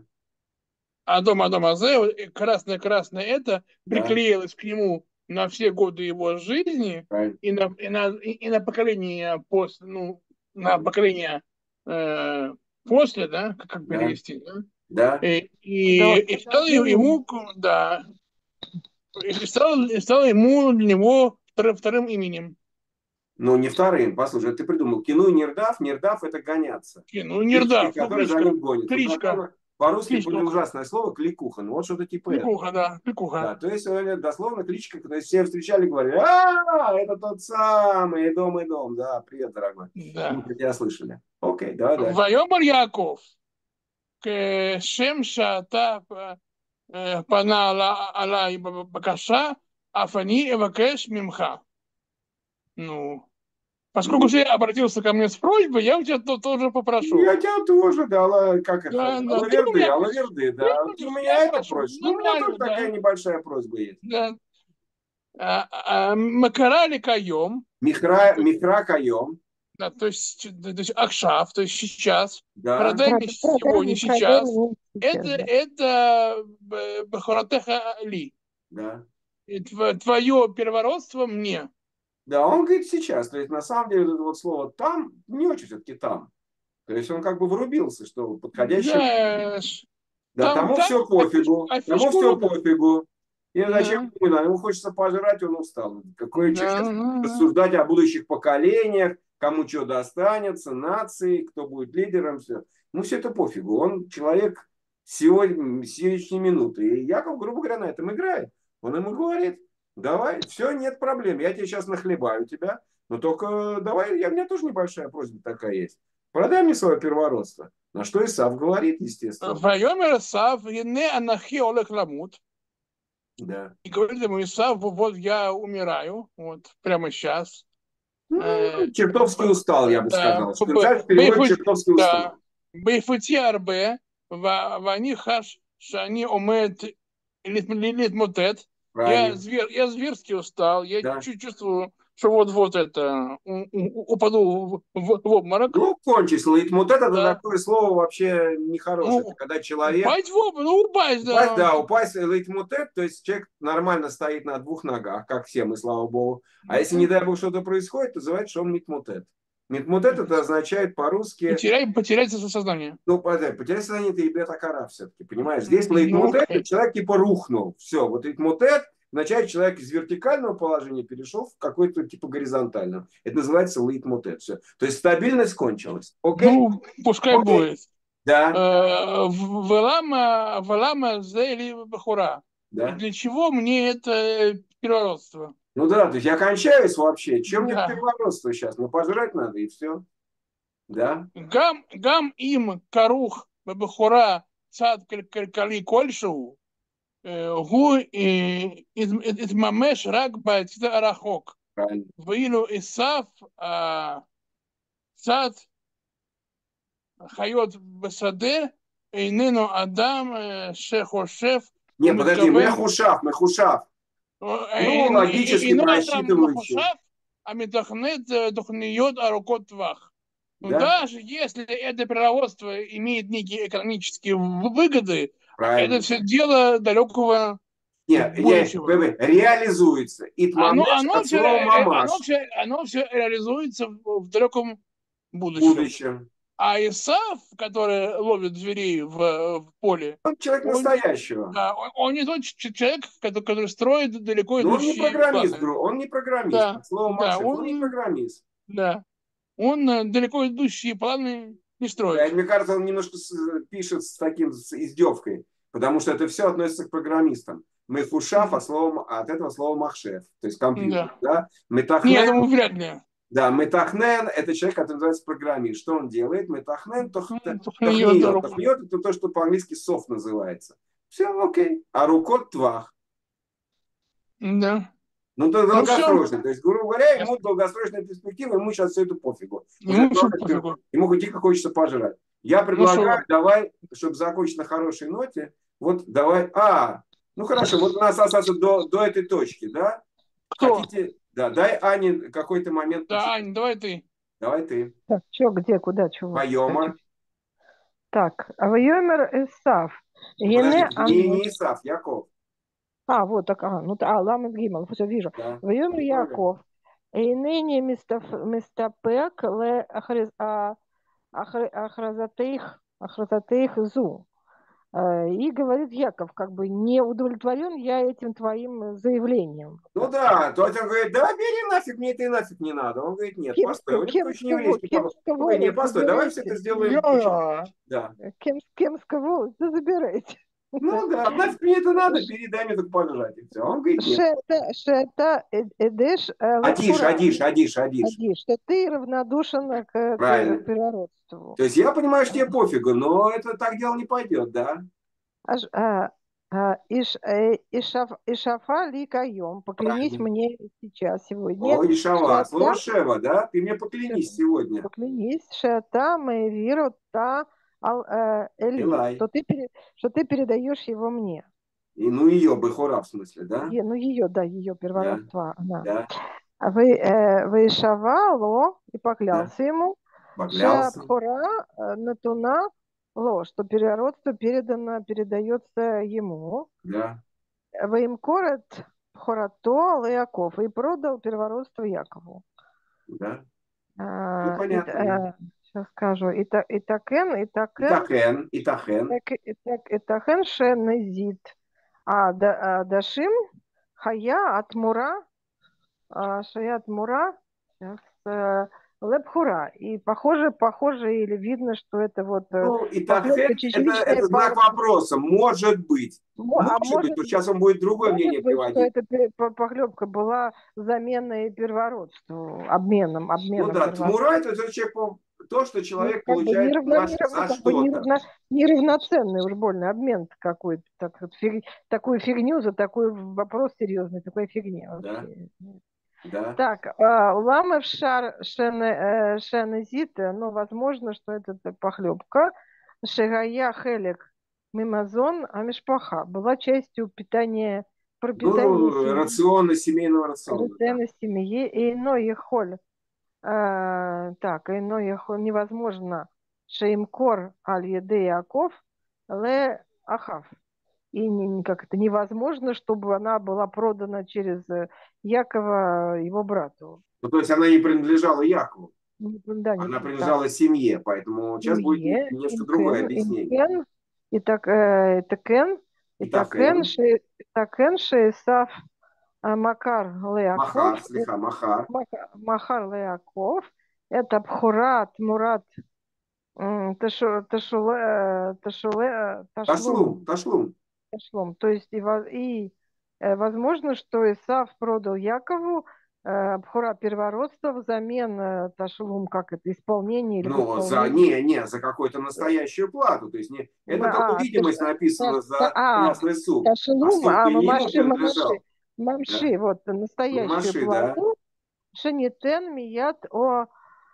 Адом Адом Азе, красное-красное это, приклеилось да. к нему на все годы его жизни right. и, на, и, на, и на поколение после, ну, на поколение э, после, да, как, как перевести, да? Да. И, и, да. и стало ему, да, и стало, и стало ему для него вторым, вторым именем. Ну, не вторым, послушай, ты придумал. Кину Нердав, Нердав это гоняться. Кину Нердав, кличка, который за ним гонится. Кличка. По-русски будет ужасное слово кликуха. Ну, вот что-то типа кликуха, этого. да, кликуха. Да, то есть дословно кличка, когда все встречали, говорили, а, это тот самый, Эдом, Эдом. Да, привет, дорогой. Да. Мы тебя слышали. Окей, давай дальше. Вайомар Яков, כשם שאתה פנה עליי בבקשה, אף אני אבקש ממך. Ну, поскольку же я обратился ко мне с просьбой, я у тебя тоже попрошу. Я тебя тоже, да, как это? Да, да. Алаверды, алаверды, да. Ты у меня это просишь? Ну, у меня тоже да. такая небольшая просьба есть. Да. Макарали каем. Михра, михра каем. Да, то есть, то есть Акшав, то есть сейчас, Да. продай мне Продай- сегодня, продай сейчас, мне сейчас, это, да. это б- Бахаратеха Ли. Да. И тв- Твое первородство мне. Да, он говорит сейчас. То есть, на самом деле, это вот слово там не очень все-таки там. То есть он как бы врубился, что подходящее. Да, ш- Да, там, тому там все пофигу. а Тому фишку все рубят. пофигу. И зачем Да, ему надо? Ему хочется пожрать, он устал. Какой да, человек да, да. рассуждать о будущих поколениях, кому что достанется, нации, кто будет лидером, все. Ну, все это пофигу. Он человек сегодня, сегодняшней минуты. И Яков, грубо говоря, на этом играет. Он ему говорит, давай, все, нет проблем. Я тебе сейчас нахлебаю тебя. Но только давай, я, у меня тоже небольшая просьба такая есть. Продай мне свое первородство. На что Исав говорит, естественно. Вайомер Исав, ене анахи олег ламут. Да. И говорит ему Исав, вот я умираю, вот прямо сейчас. Ну, Э, чертовски устал, я бы да, сказал. б- Специально переводит бейфут- чертовски устал. да. Бейфути арбе, ва- вани хаш, шани омет литмотет. Я, Правильно. звер, я зверски устал, я Да. чуть чувствую, что вот-вот это, у- у- упаду в, в- в обморок. Ну, кончись. Лейтмотет это Да. такое слово вообще нехорошее. Ну, Это когда человек... упасть в обморок, ну упасть, Упасть, да. да, упасть лейтмотет, то есть человек нормально стоит на двух ногах, как все мы, слава богу. А если, не дай бог, что-то происходит, называется, что он митмотет. Митмотет это означает по-русски... Потеряй, потерять сознание. Ну, потерять, потерять сознание это и бета-кара все-таки, понимаешь? Здесь Ну, лейтмотет, окей. человек типа рухнул. Все, вот лейтмотет, вначале человек из вертикального положения перешел в какое-то типа горизонтальное. Это называется лейтмотет. Все. То есть стабильность кончилась. Окей? Ну, пускай Окей. будет. Да, Э, в- Велама, велама зе или бахура. да. Для чего мне это первородство? Ну да, то есть я кончаюсь вообще. Чем мне Да. первородство сейчас? Ну пожрать надо и все. Да. Гам, гам им карух бахура цад кали кольшеву, гу измамеш рак баатита арахок. Правильно. Ваилу Исав цад хайот басаде эйнену адам шехошев. Не, подожди, мехушав, мехушав. Ну, логически просчитывающий. А медахнет духниот арукот твах. Да? Даже если это первородство имеет некие экономические выгоды, Правильно. это все дело далекого Нет, будущего. я, реализуется. Оно, оно, от все, слова мамаш. оно, все, оно все реализуется в, в далеком будущем. Будущем. А Исав, который ловит зверей в, в поле, Он человек он, настоящего. да, он, он не тот человек, который, который строит далеко Но он не идущие программист, планы. он не программист. Да, От слова да, Машев, он, он- не программист. Да. Он э, далеко идущие планы не Да, строит. мне кажется, он немножко с- пишет с таким с издевкой, потому что это все относится к программистам. Мехушав от, слова, от этого слова махшев, то есть компьютер. Да. Да? Не, я Метахнен, думаю, вряд ли. да, метахнен это человек, который называется программист. Что он делает? Метахнен, тох- Ну, тох- тухниёт, тохниёт. дорогу. Тохниёт это то, что по-английски софт называется. Все, окей. А рукот твах. Да. Ну, то Ну, долгосрочно. То есть, грубо говоря, ему долгосрочная перспектива, ему сейчас все это пофигу. Ему Уже всё только пофигу. Ему хоть дико хочется пожрать. Я предлагаю, что? давай, чтобы закончить на хорошей ноте, вот давай, а, ну хорошо, вот у нас остался до, до этой точки, да? Кто? Хотите, да, дай Ане какой-то момент. Да, Ань, давай ты. Давай ты. Так, что, где, куда, чего? Вайомар. Так, а Вайомер Исав. Ну, Ене подожди, не, Ан- не Исав, Яков. А, вот так, ага, ну, а, Ламет Гимал, все вижу. Да. Вайомер Ну, Яков. Ене мистапек ле ахриз- а- ахр- ахразатеих ахразатеих зу. Э, И говорит Яков, как бы не удовлетворен я этим твоим заявлением. Ну да, то есть он говорит, да, бери нафиг, мне это и нафиг не надо. Он говорит, нет, Кем- постой, у них кем- очень кого- еврейский кем- подход. кого Он говорит, вы нет, постой, давай все это забираете? сделаем. Я. Да. Кем, кемского да забирайте. Ну да, нафиг мне это надо, передай мне только пожрать, и все. Он говорит, нет. Шета, шета, э- эдеш, э, Адиш, лехура. адиш, адиш, адиш. Адиш, что ты равнодушен к Правильно. пер- первородству. То есть я понимаю, что тебе пофигу, но это так дело не пойдет, да? Аж, а, а, иш, э, ишаф- Ишафа ли каем, поклянись Правильно. мне сейчас, сегодня. О, Ишава, Шета, слово Шева, да? Ты мне поклянись сегодня. поклянись, шета мы виру та ал э, эли, Элай. что ты, пере- что ты передаешь его мне. И, ну ее, Бехора в смысле, да? Е- ну ее, да, ее первородство, она. Да. Вы, э, Вейшавало, и Да. поклялся ему, Поклялся. Шеабхура э, Натуна Ло, что первородство передано, передается ему. Да. Ваимкорет Пхорато Яков, и продал первородство Якову. Да. А, Ну, и, понятно. Да. э, сейчас скажу. И, та, и такен, и такен, Итахен. Итахен. так, и, так, и такен шенезит. А, да, а дашим хая от мура, а, шая от мура, сейчас, э, лепхура. И похоже, похоже или видно, что это вот э, Ну, похлебка Итахен это, чечевичная. это знак вопроса. Может быть. Мо- А Может быть. может, Но сейчас он будет другое может мнение быть, что приводить. эта пе- по- похлебка была заменой первородству, обменом, Ну обменом да, первородства. тмура это тот человек, по- то, что Ну, человек как бы получает неравно, за, неравно, за как бы что-то. неравно, неравноценный уж больно обмен какой-то, так, вот фиг- такую фигню за такой вопрос серьезный, такая фигня Да, вообще. да. Так, а, ламы в шар шене- э, шенезита, ну, возможно, что это похлебка. Шегая хелек мимазон амишпаха была частью питания, пропитания Ну, семьи, рациона, семейного рациона. Да. рациона семьи, и иной холь. А, так, иной холь невозможно. Шеймкор аль еды Яков ле ахав. И не, не- как это невозможно, чтобы она была продана через э, Якова его брату. Ну, то есть она не принадлежала Якову, Не- Да, не, она да. принадлежала семье, поэтому сейчас будет не- Семье, немножко другое имкен, объяснение. имкен, и так, э, такен, и такен, Итахен, ши, такен, шеисав а, Макар Леаков, Махар, слегка, Махар. Маха- Махар Леаков, это Бхурат Мурат м, Ташу- Ташуле- Ташуле- Ташлум, Ташлум, Ташлум. Ташлум. То есть и, во- и, э, возможно, что Исав продал Якову э, Бхура первородства взамен э, Ташлум, как это, исполнение или в Ну, за, исполнении. не, не, за какую-то настоящую плату. То есть не, это только А, таш, видимость таш, написана та- за а, ясный суд. А Ташлум, суд а не ему мамаши, мамаши, принадлежал. Да? мамши, вот настоящую Мамаши, да? плату. Шенитен мият о...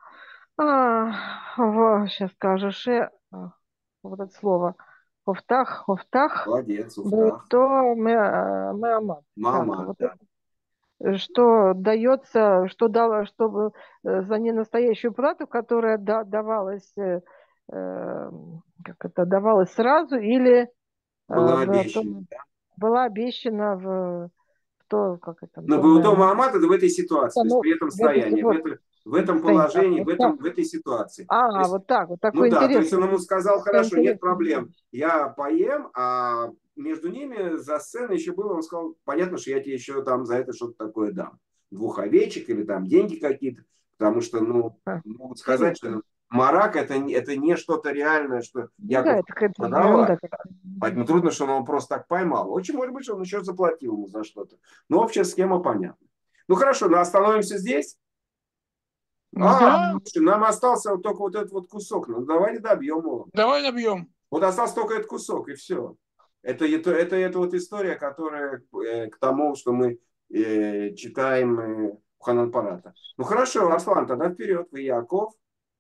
А, сейчас скажу, ше... а, вот это слово. Хофтах, хофтах, Молодец, Уфтах. то меамат. Так, Мама, вот да. это, что дается, что дало, чтобы э, за ненастоящую плату, которая да, давалась, э, э, как это, давалась сразу или э, Была в обещана. том, была обещана в, в то, как это, Но то был дома меамат. Амат это в этой ситуации, то есть Ну, при этом в этой, состоянии, в, вот, это, в этом состоянии. Так, положении, вот в, этом, так. в этой ситуации. То А, есть, вот так, вот ну такой да, то есть он интересный, ему сказал, такая хорошо, нет интересная проблем, вещь. я поем, а между ними за сценой еще было, он сказал, понятно, что я тебе еще там за это что-то такое дам. Двух овечек или там деньги какие-то, потому что, ну, А, могут сказать, интересно. что марак это, не- это не что-то реальное, что Ну да, Яков это какая-то ерунда продавал. какая-то. Поэтому трудно, что он его просто так поймал. Очень может быть, что он еще заплатил ему за что-то. Но общая схема понятна. Ну хорошо, ну остановимся здесь. А, Да, слушай, нам остался вот только вот этот вот кусок. Ну давайте добьем его. давай добьем. Вот остался только этот кусок, и все. Это, это, это, это вот история, которая э, к тому, что мы э, читаем э, у Ханан Парата. Ну хорошо, Арслан, тогда вперед. Вы Яков.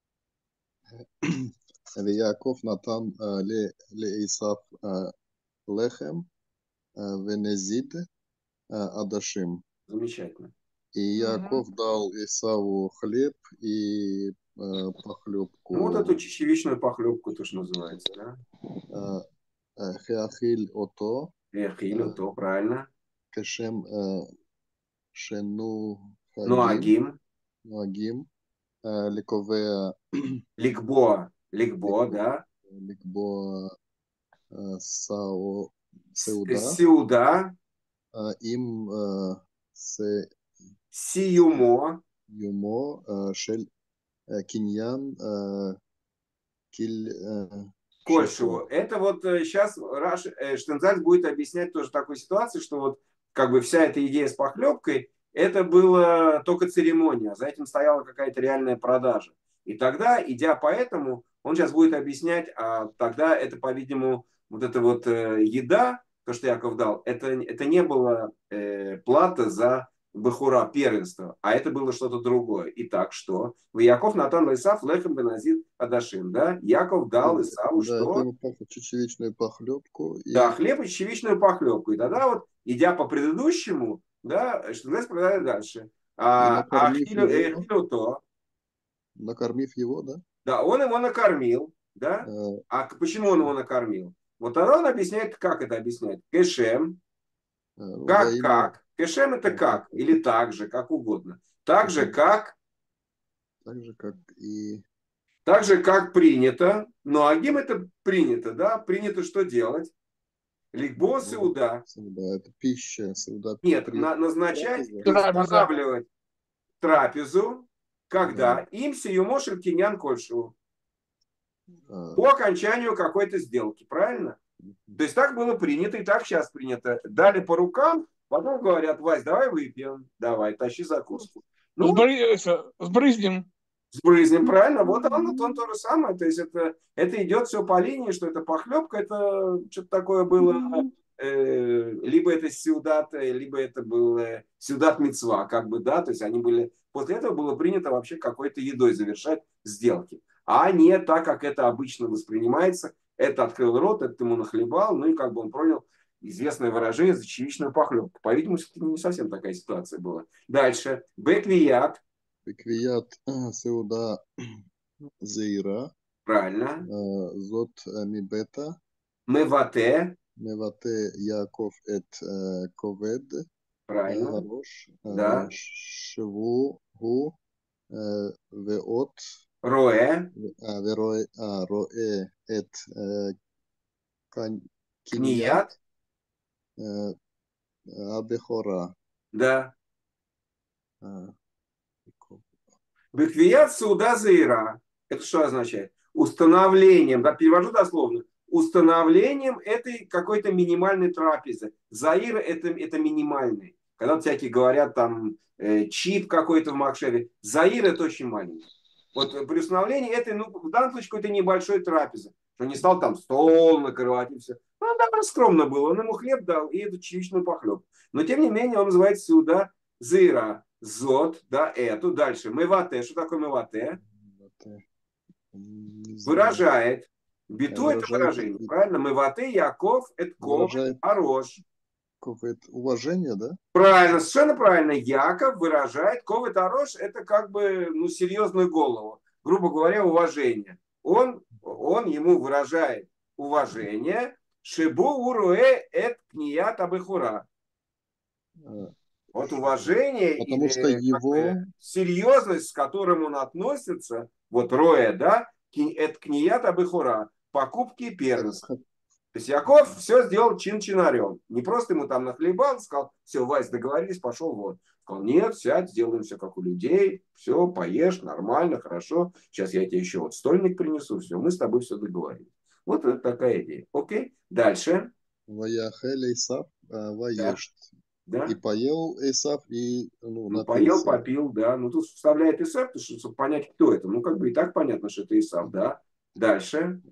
ויעקב נתן אה, ל- לעשיו אה, לחם אה, ונזיד אה, עדשים. Замечательно. И Яков дал Исаву хлеб и э, похлебку. Ну вот эту чечевичную похлебку тоже называется, да? э, э, Хеахиль ото, Эхилю, то правильно. кешем э, шену Ну, Агим. нуагим, э, ликовеа Ликбо. Ликбо, да. ликбо э, сао сеуда, Сиуда. э, им э, се Сиюмо. юмо э, шель э, киньян э, киль э, Кольшего. Это вот сейчас Раш, э, Штензальц будет объяснять тоже такую ситуацию, что вот как бы вся эта идея с похлебкой, это была только церемония, за этим стояла какая-то реальная продажа. И тогда, идя по этому, он сейчас будет объяснять, а тогда это, по-видимому, вот эта вот э, еда, то, что Яков дал, это, это не была э, плата за Бахура, первенство, а это было что-то другое. Итак, что? Яков Натан Исав Лехем Беназид Адашим, да? Яков дал Исаву да, это что? ему пах- чечевичную похлебку. И Да, хлеб и чечевичную похлебку. И тогда вот, идя по предыдущему, да, Штензальц продолжает дальше. А, а накормив Хилю, э, его, Хилюто, накормив его, да? да, он его накормил, да? Э, А к- почему он его накормил? Вот тогда он объясняет, как это объясняет. Кешем, э, во как, имя, как. Кешем это э, как, как, или так же, как угодно. Так же, мгм, как, так же, как и так же, как принято. Но агим это принято, да? Принято что делать? Ликбо ну, сеуда. среда, это пища, среда Нет, приема на- назначать трапезы. и Трапеза. устанавливать трапезу, когда Э, им сиюмошель киньян кольшеву. а, По окончанию какой-то сделки, правильно? То есть так было принято, и так сейчас принято. Дали по рукам, потом говорят: Вась, давай выпьем, давай, тащи закуску. Ну, Сбры- это, Сбрызнем. сбрызнем, правильно? Вот он, он то же самое. То есть это, это идет все по линии, что это похлебка, это что-то такое было, э, либо это сюдат, либо это был э, сюдат мицва, как бы, да, то есть они были, после этого было принято вообще какой-то едой завершать сделки, а не так, как это обычно воспринимается. Это открыл рот, это ему нахлебал, ну и как бы он понял известное выражение за чечевичную похлебку. По-видимому, это не совсем такая ситуация была. Дальше. Беквият. בקביעת סעודה זעירה, Правильно. אה, זאת אה, מבטא, Мевате. מבטא יעקב את אה, כובד אה, Правильно. הראש, אה, Да. שהוא הוא אה, ואות, Роэ. אה, ורואה אה, רואה את אה, קנ- קניית Кният. אה, הבכורה. Да. אה, Беквият суда заира. Это что означает? Установлением, да, перевожу дословно, установлением этой какой-то минимальной трапезы. Заир это, это минимальный. Когда всякие говорят там э, чип какой-то в Махшеве, заир это очень маленький. Вот при установлении этой, ну, в данном случае какой-то небольшой трапезы. Что не стал там стол накрывать и все. Ну, довольно скромно было. Он ему хлеб дал и эту чечевичную похлебку. Но тем не менее он называется сюда заира. Зод, да, эту. Дальше. Мевате. Что такое мевате? не знаю. Выражает. Биту это Выражает, выражение. Правильно? Мевате, Яков, это ковет, выражает Арош. какое-то уважение, да? Правильно, совершенно правильно. Яков выражает, ковет, Арош, это как бы, ну, серьезную голову. Грубо говоря, уважение. Он, он ему выражает уважение. Шибу уруэ эт кният абыхура. Э, Вот уважение Потому что или как бы, его серьезность, с которым он относится, вот роя, да, ки- это кният абыхура, покупки и первенства. То есть Яков все сделал чин-чинарем. Не просто ему там нахлебал, сказал: все, Вась, договорились, пошел вон. Сказал: нет, сядь, сделаем все как у людей, все, поешь, нормально, хорошо. Сейчас я тебе еще вот стольник принесу, все, мы с тобой все договорились. Вот это такая идея. Окей, дальше. Ваяхель Исав Да, Ваешт. И да. поел Исав и ну, Ну, поел, напился. попил, да. Ну, тут вставляет Исав, чтобы понять, кто это. Ну, как бы и так понятно, что это Исав, да. Дальше.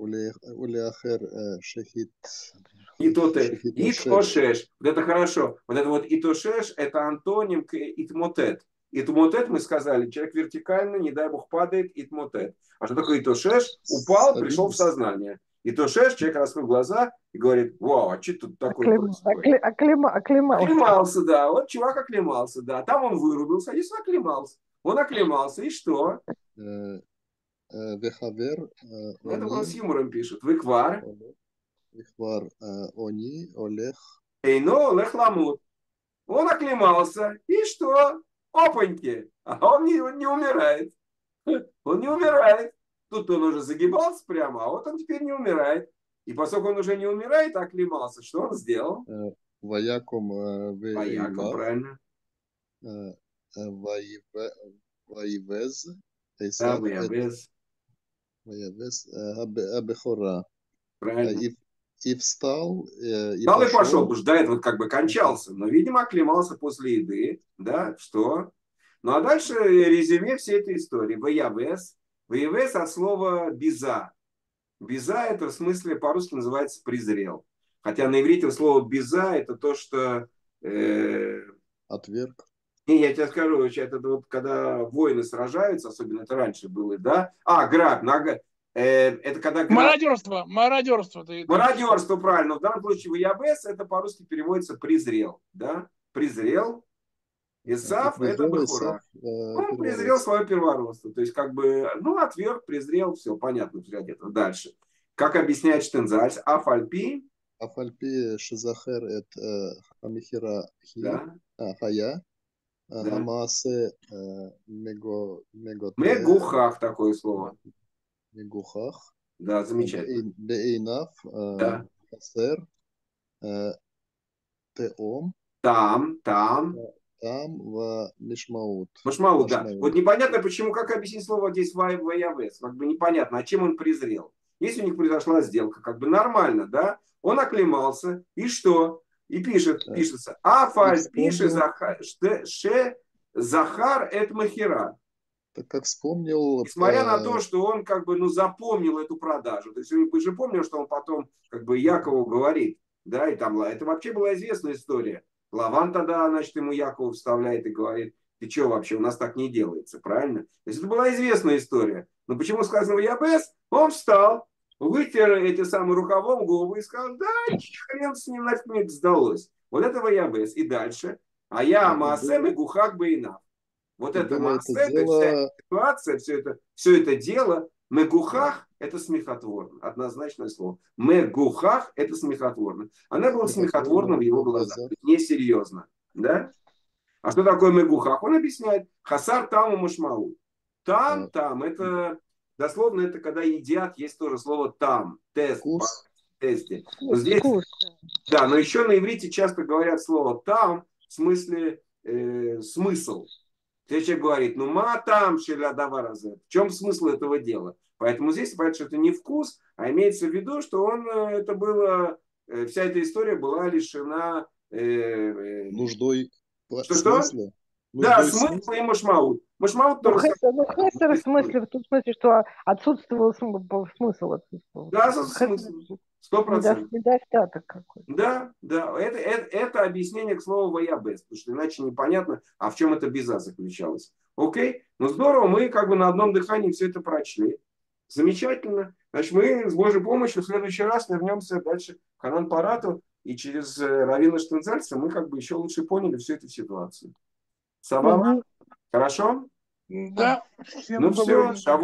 Улеахер э, шехит. И то ты. Шехитошеш. Итошеш. Вот это хорошо. Вот это вот итошеш, это антоним к итмотет. Итмотет, мы сказали, человек вертикально, не дай бог, падает, итмотет. А что такое итошеш? Упал, пришел в Садись. сознание. Итошеш, человек раскрыл глаза и говорит: вау, а что тут такое Оклем- происходит? окли- оклема- Оклемался. Оклемался, да. Вот чувак оклемался, да. Там он вырубился, а здесь он оклемался. Он оклемался, и что? Э, э, Вехавер э, Ну, это он с они. юмором пишет. Выквар. Вихвар э, они Олех. Эйно лехламут. Он оклемался, и что? Опаньки. А он не, он не умирает. Он не умирает. Тут он уже загибался прямо, а вот он теперь не умирает. И поскольку он уже не умирает, а оклемался, что он сделал? э, Ваяком э, Вояком, Вейлав. правильно. э, э, Ваиве- Ваивез. Да, Исав эт Ваявез. Ваивез э, Абе- Абехора. Э, Правильно. И и встал э, и Встал и пошел, пошел. потому что до этого как бы кончался. Но, видимо, оклемался после еды. Да, что? Ну, а дальше резюме всей этой истории. Ваявез. Ваявез от слова беза. Беза это в смысле по-русски называется презрел. Хотя на иврите слово беза это то, что... э, Отверг. Не, я тебе скажу, это вот когда воины сражаются, особенно это раньше было, да? А, грабь, нага. Э, это когда грабь... Мародерство, мародерство. Ты, ты- Мародерство, правильно. В данном случае ваябес это по-русски переводится презрел, да? Презрел. Исав – это Презрел Бехура. Исав э, Он презрел первородство. свое первородство. То есть, как бы, ну, отверг, презрел, все, понятно, где-то. Дальше. Как объясняет Штензальц, Афальпи, אף על פי שזכר את אה, המכירה היא, да, אה, היה, אה, да. המעשה אה, מגו- מגוטה, Мегухах такое слово. מגוחך, Да, אה, замечательно. בעין- בעיניו אה, Да. חסר, אה, תהום, Там, там. טעם ומשמעות. Машмау, да. משמעות. Вот непонятно, почему, как объяснить слово здесь вай- ваявес. Как бы непонятно, а чем он презрел. Если у них произошла сделка, как бы нормально, да? Он оклемался, и что? И пишет, Да. пишется, афаль И пишет вспомнил. Захар, ште- ше Захар эт махира. Так как вспомнил, Несмотря на э, то, что он как бы, ну, запомнил эту продажу. То есть вы же помнили, что он потом как бы Якову говорит, да, и там это вообще была известная история. Лаван тогда, значит, ему Якову вставляет и говорит, ты что вообще, у нас так не делается, правильно? То есть это была известная история. Но почему сказано Ябес? Он встал, вытер эти самые рукавом губы и сказал, да, хрен с ним, нафиг мне это сдалось. Вот это Ябес. И дальше. А я и Маасем и было, Гухак Бейнав. Вот и это было это Маасе, то есть вся эта дело, ситуация, все это, все это дело, да, Мегухах – это смехотворно, однозначное слово. Мегухах – это смехотворно. Она была смехотворна смехотворно в в его его глазах, глазах. то есть несерьезно. Да? А что такое Мегухах? Он объясняет. Хасар таму машмау. Там, А, там, это дословно, это когда едят, есть тоже слово там, тест, по Вкус, тесте. Но Вкус, здесь, вкус. да, но еще на иврите часто говорят слово там, в смысле э, смысл. Если человек говорит, ну ма там шелядаваразе, в чем смысл этого дела? Поэтому здесь понятно, что это не вкус, а имеется в виду, что он, э, это было, э, вся эта история была лишена э, э, нуждой по- что-что? смысла, Да, нуждой смысл смысла. и машмаут. Машмаут Ну, тоже самое. хесер, ну, хесер в смысле, в том смысле, что отсутствовал см- смысл отсутствовал. Да, со Хесер смыслом. Сто недо- процентов. недостаток какой-то. Да, да. Это, это, это объяснение к слову ваябес, потому что иначе непонятно, а в чем это беза заключалось. Окей? Ну здорово, мы как бы на одном дыхании все это прочли. Замечательно. Значит, мы с Божьей помощью в следующий раз вернемся дальше к Ханан Парату, и через э, Равина Штензальца мы как бы еще лучше поняли всю эту ситуацию. Сабава? Мгм. Хорошо? Да, всем Ну доброго все, дня.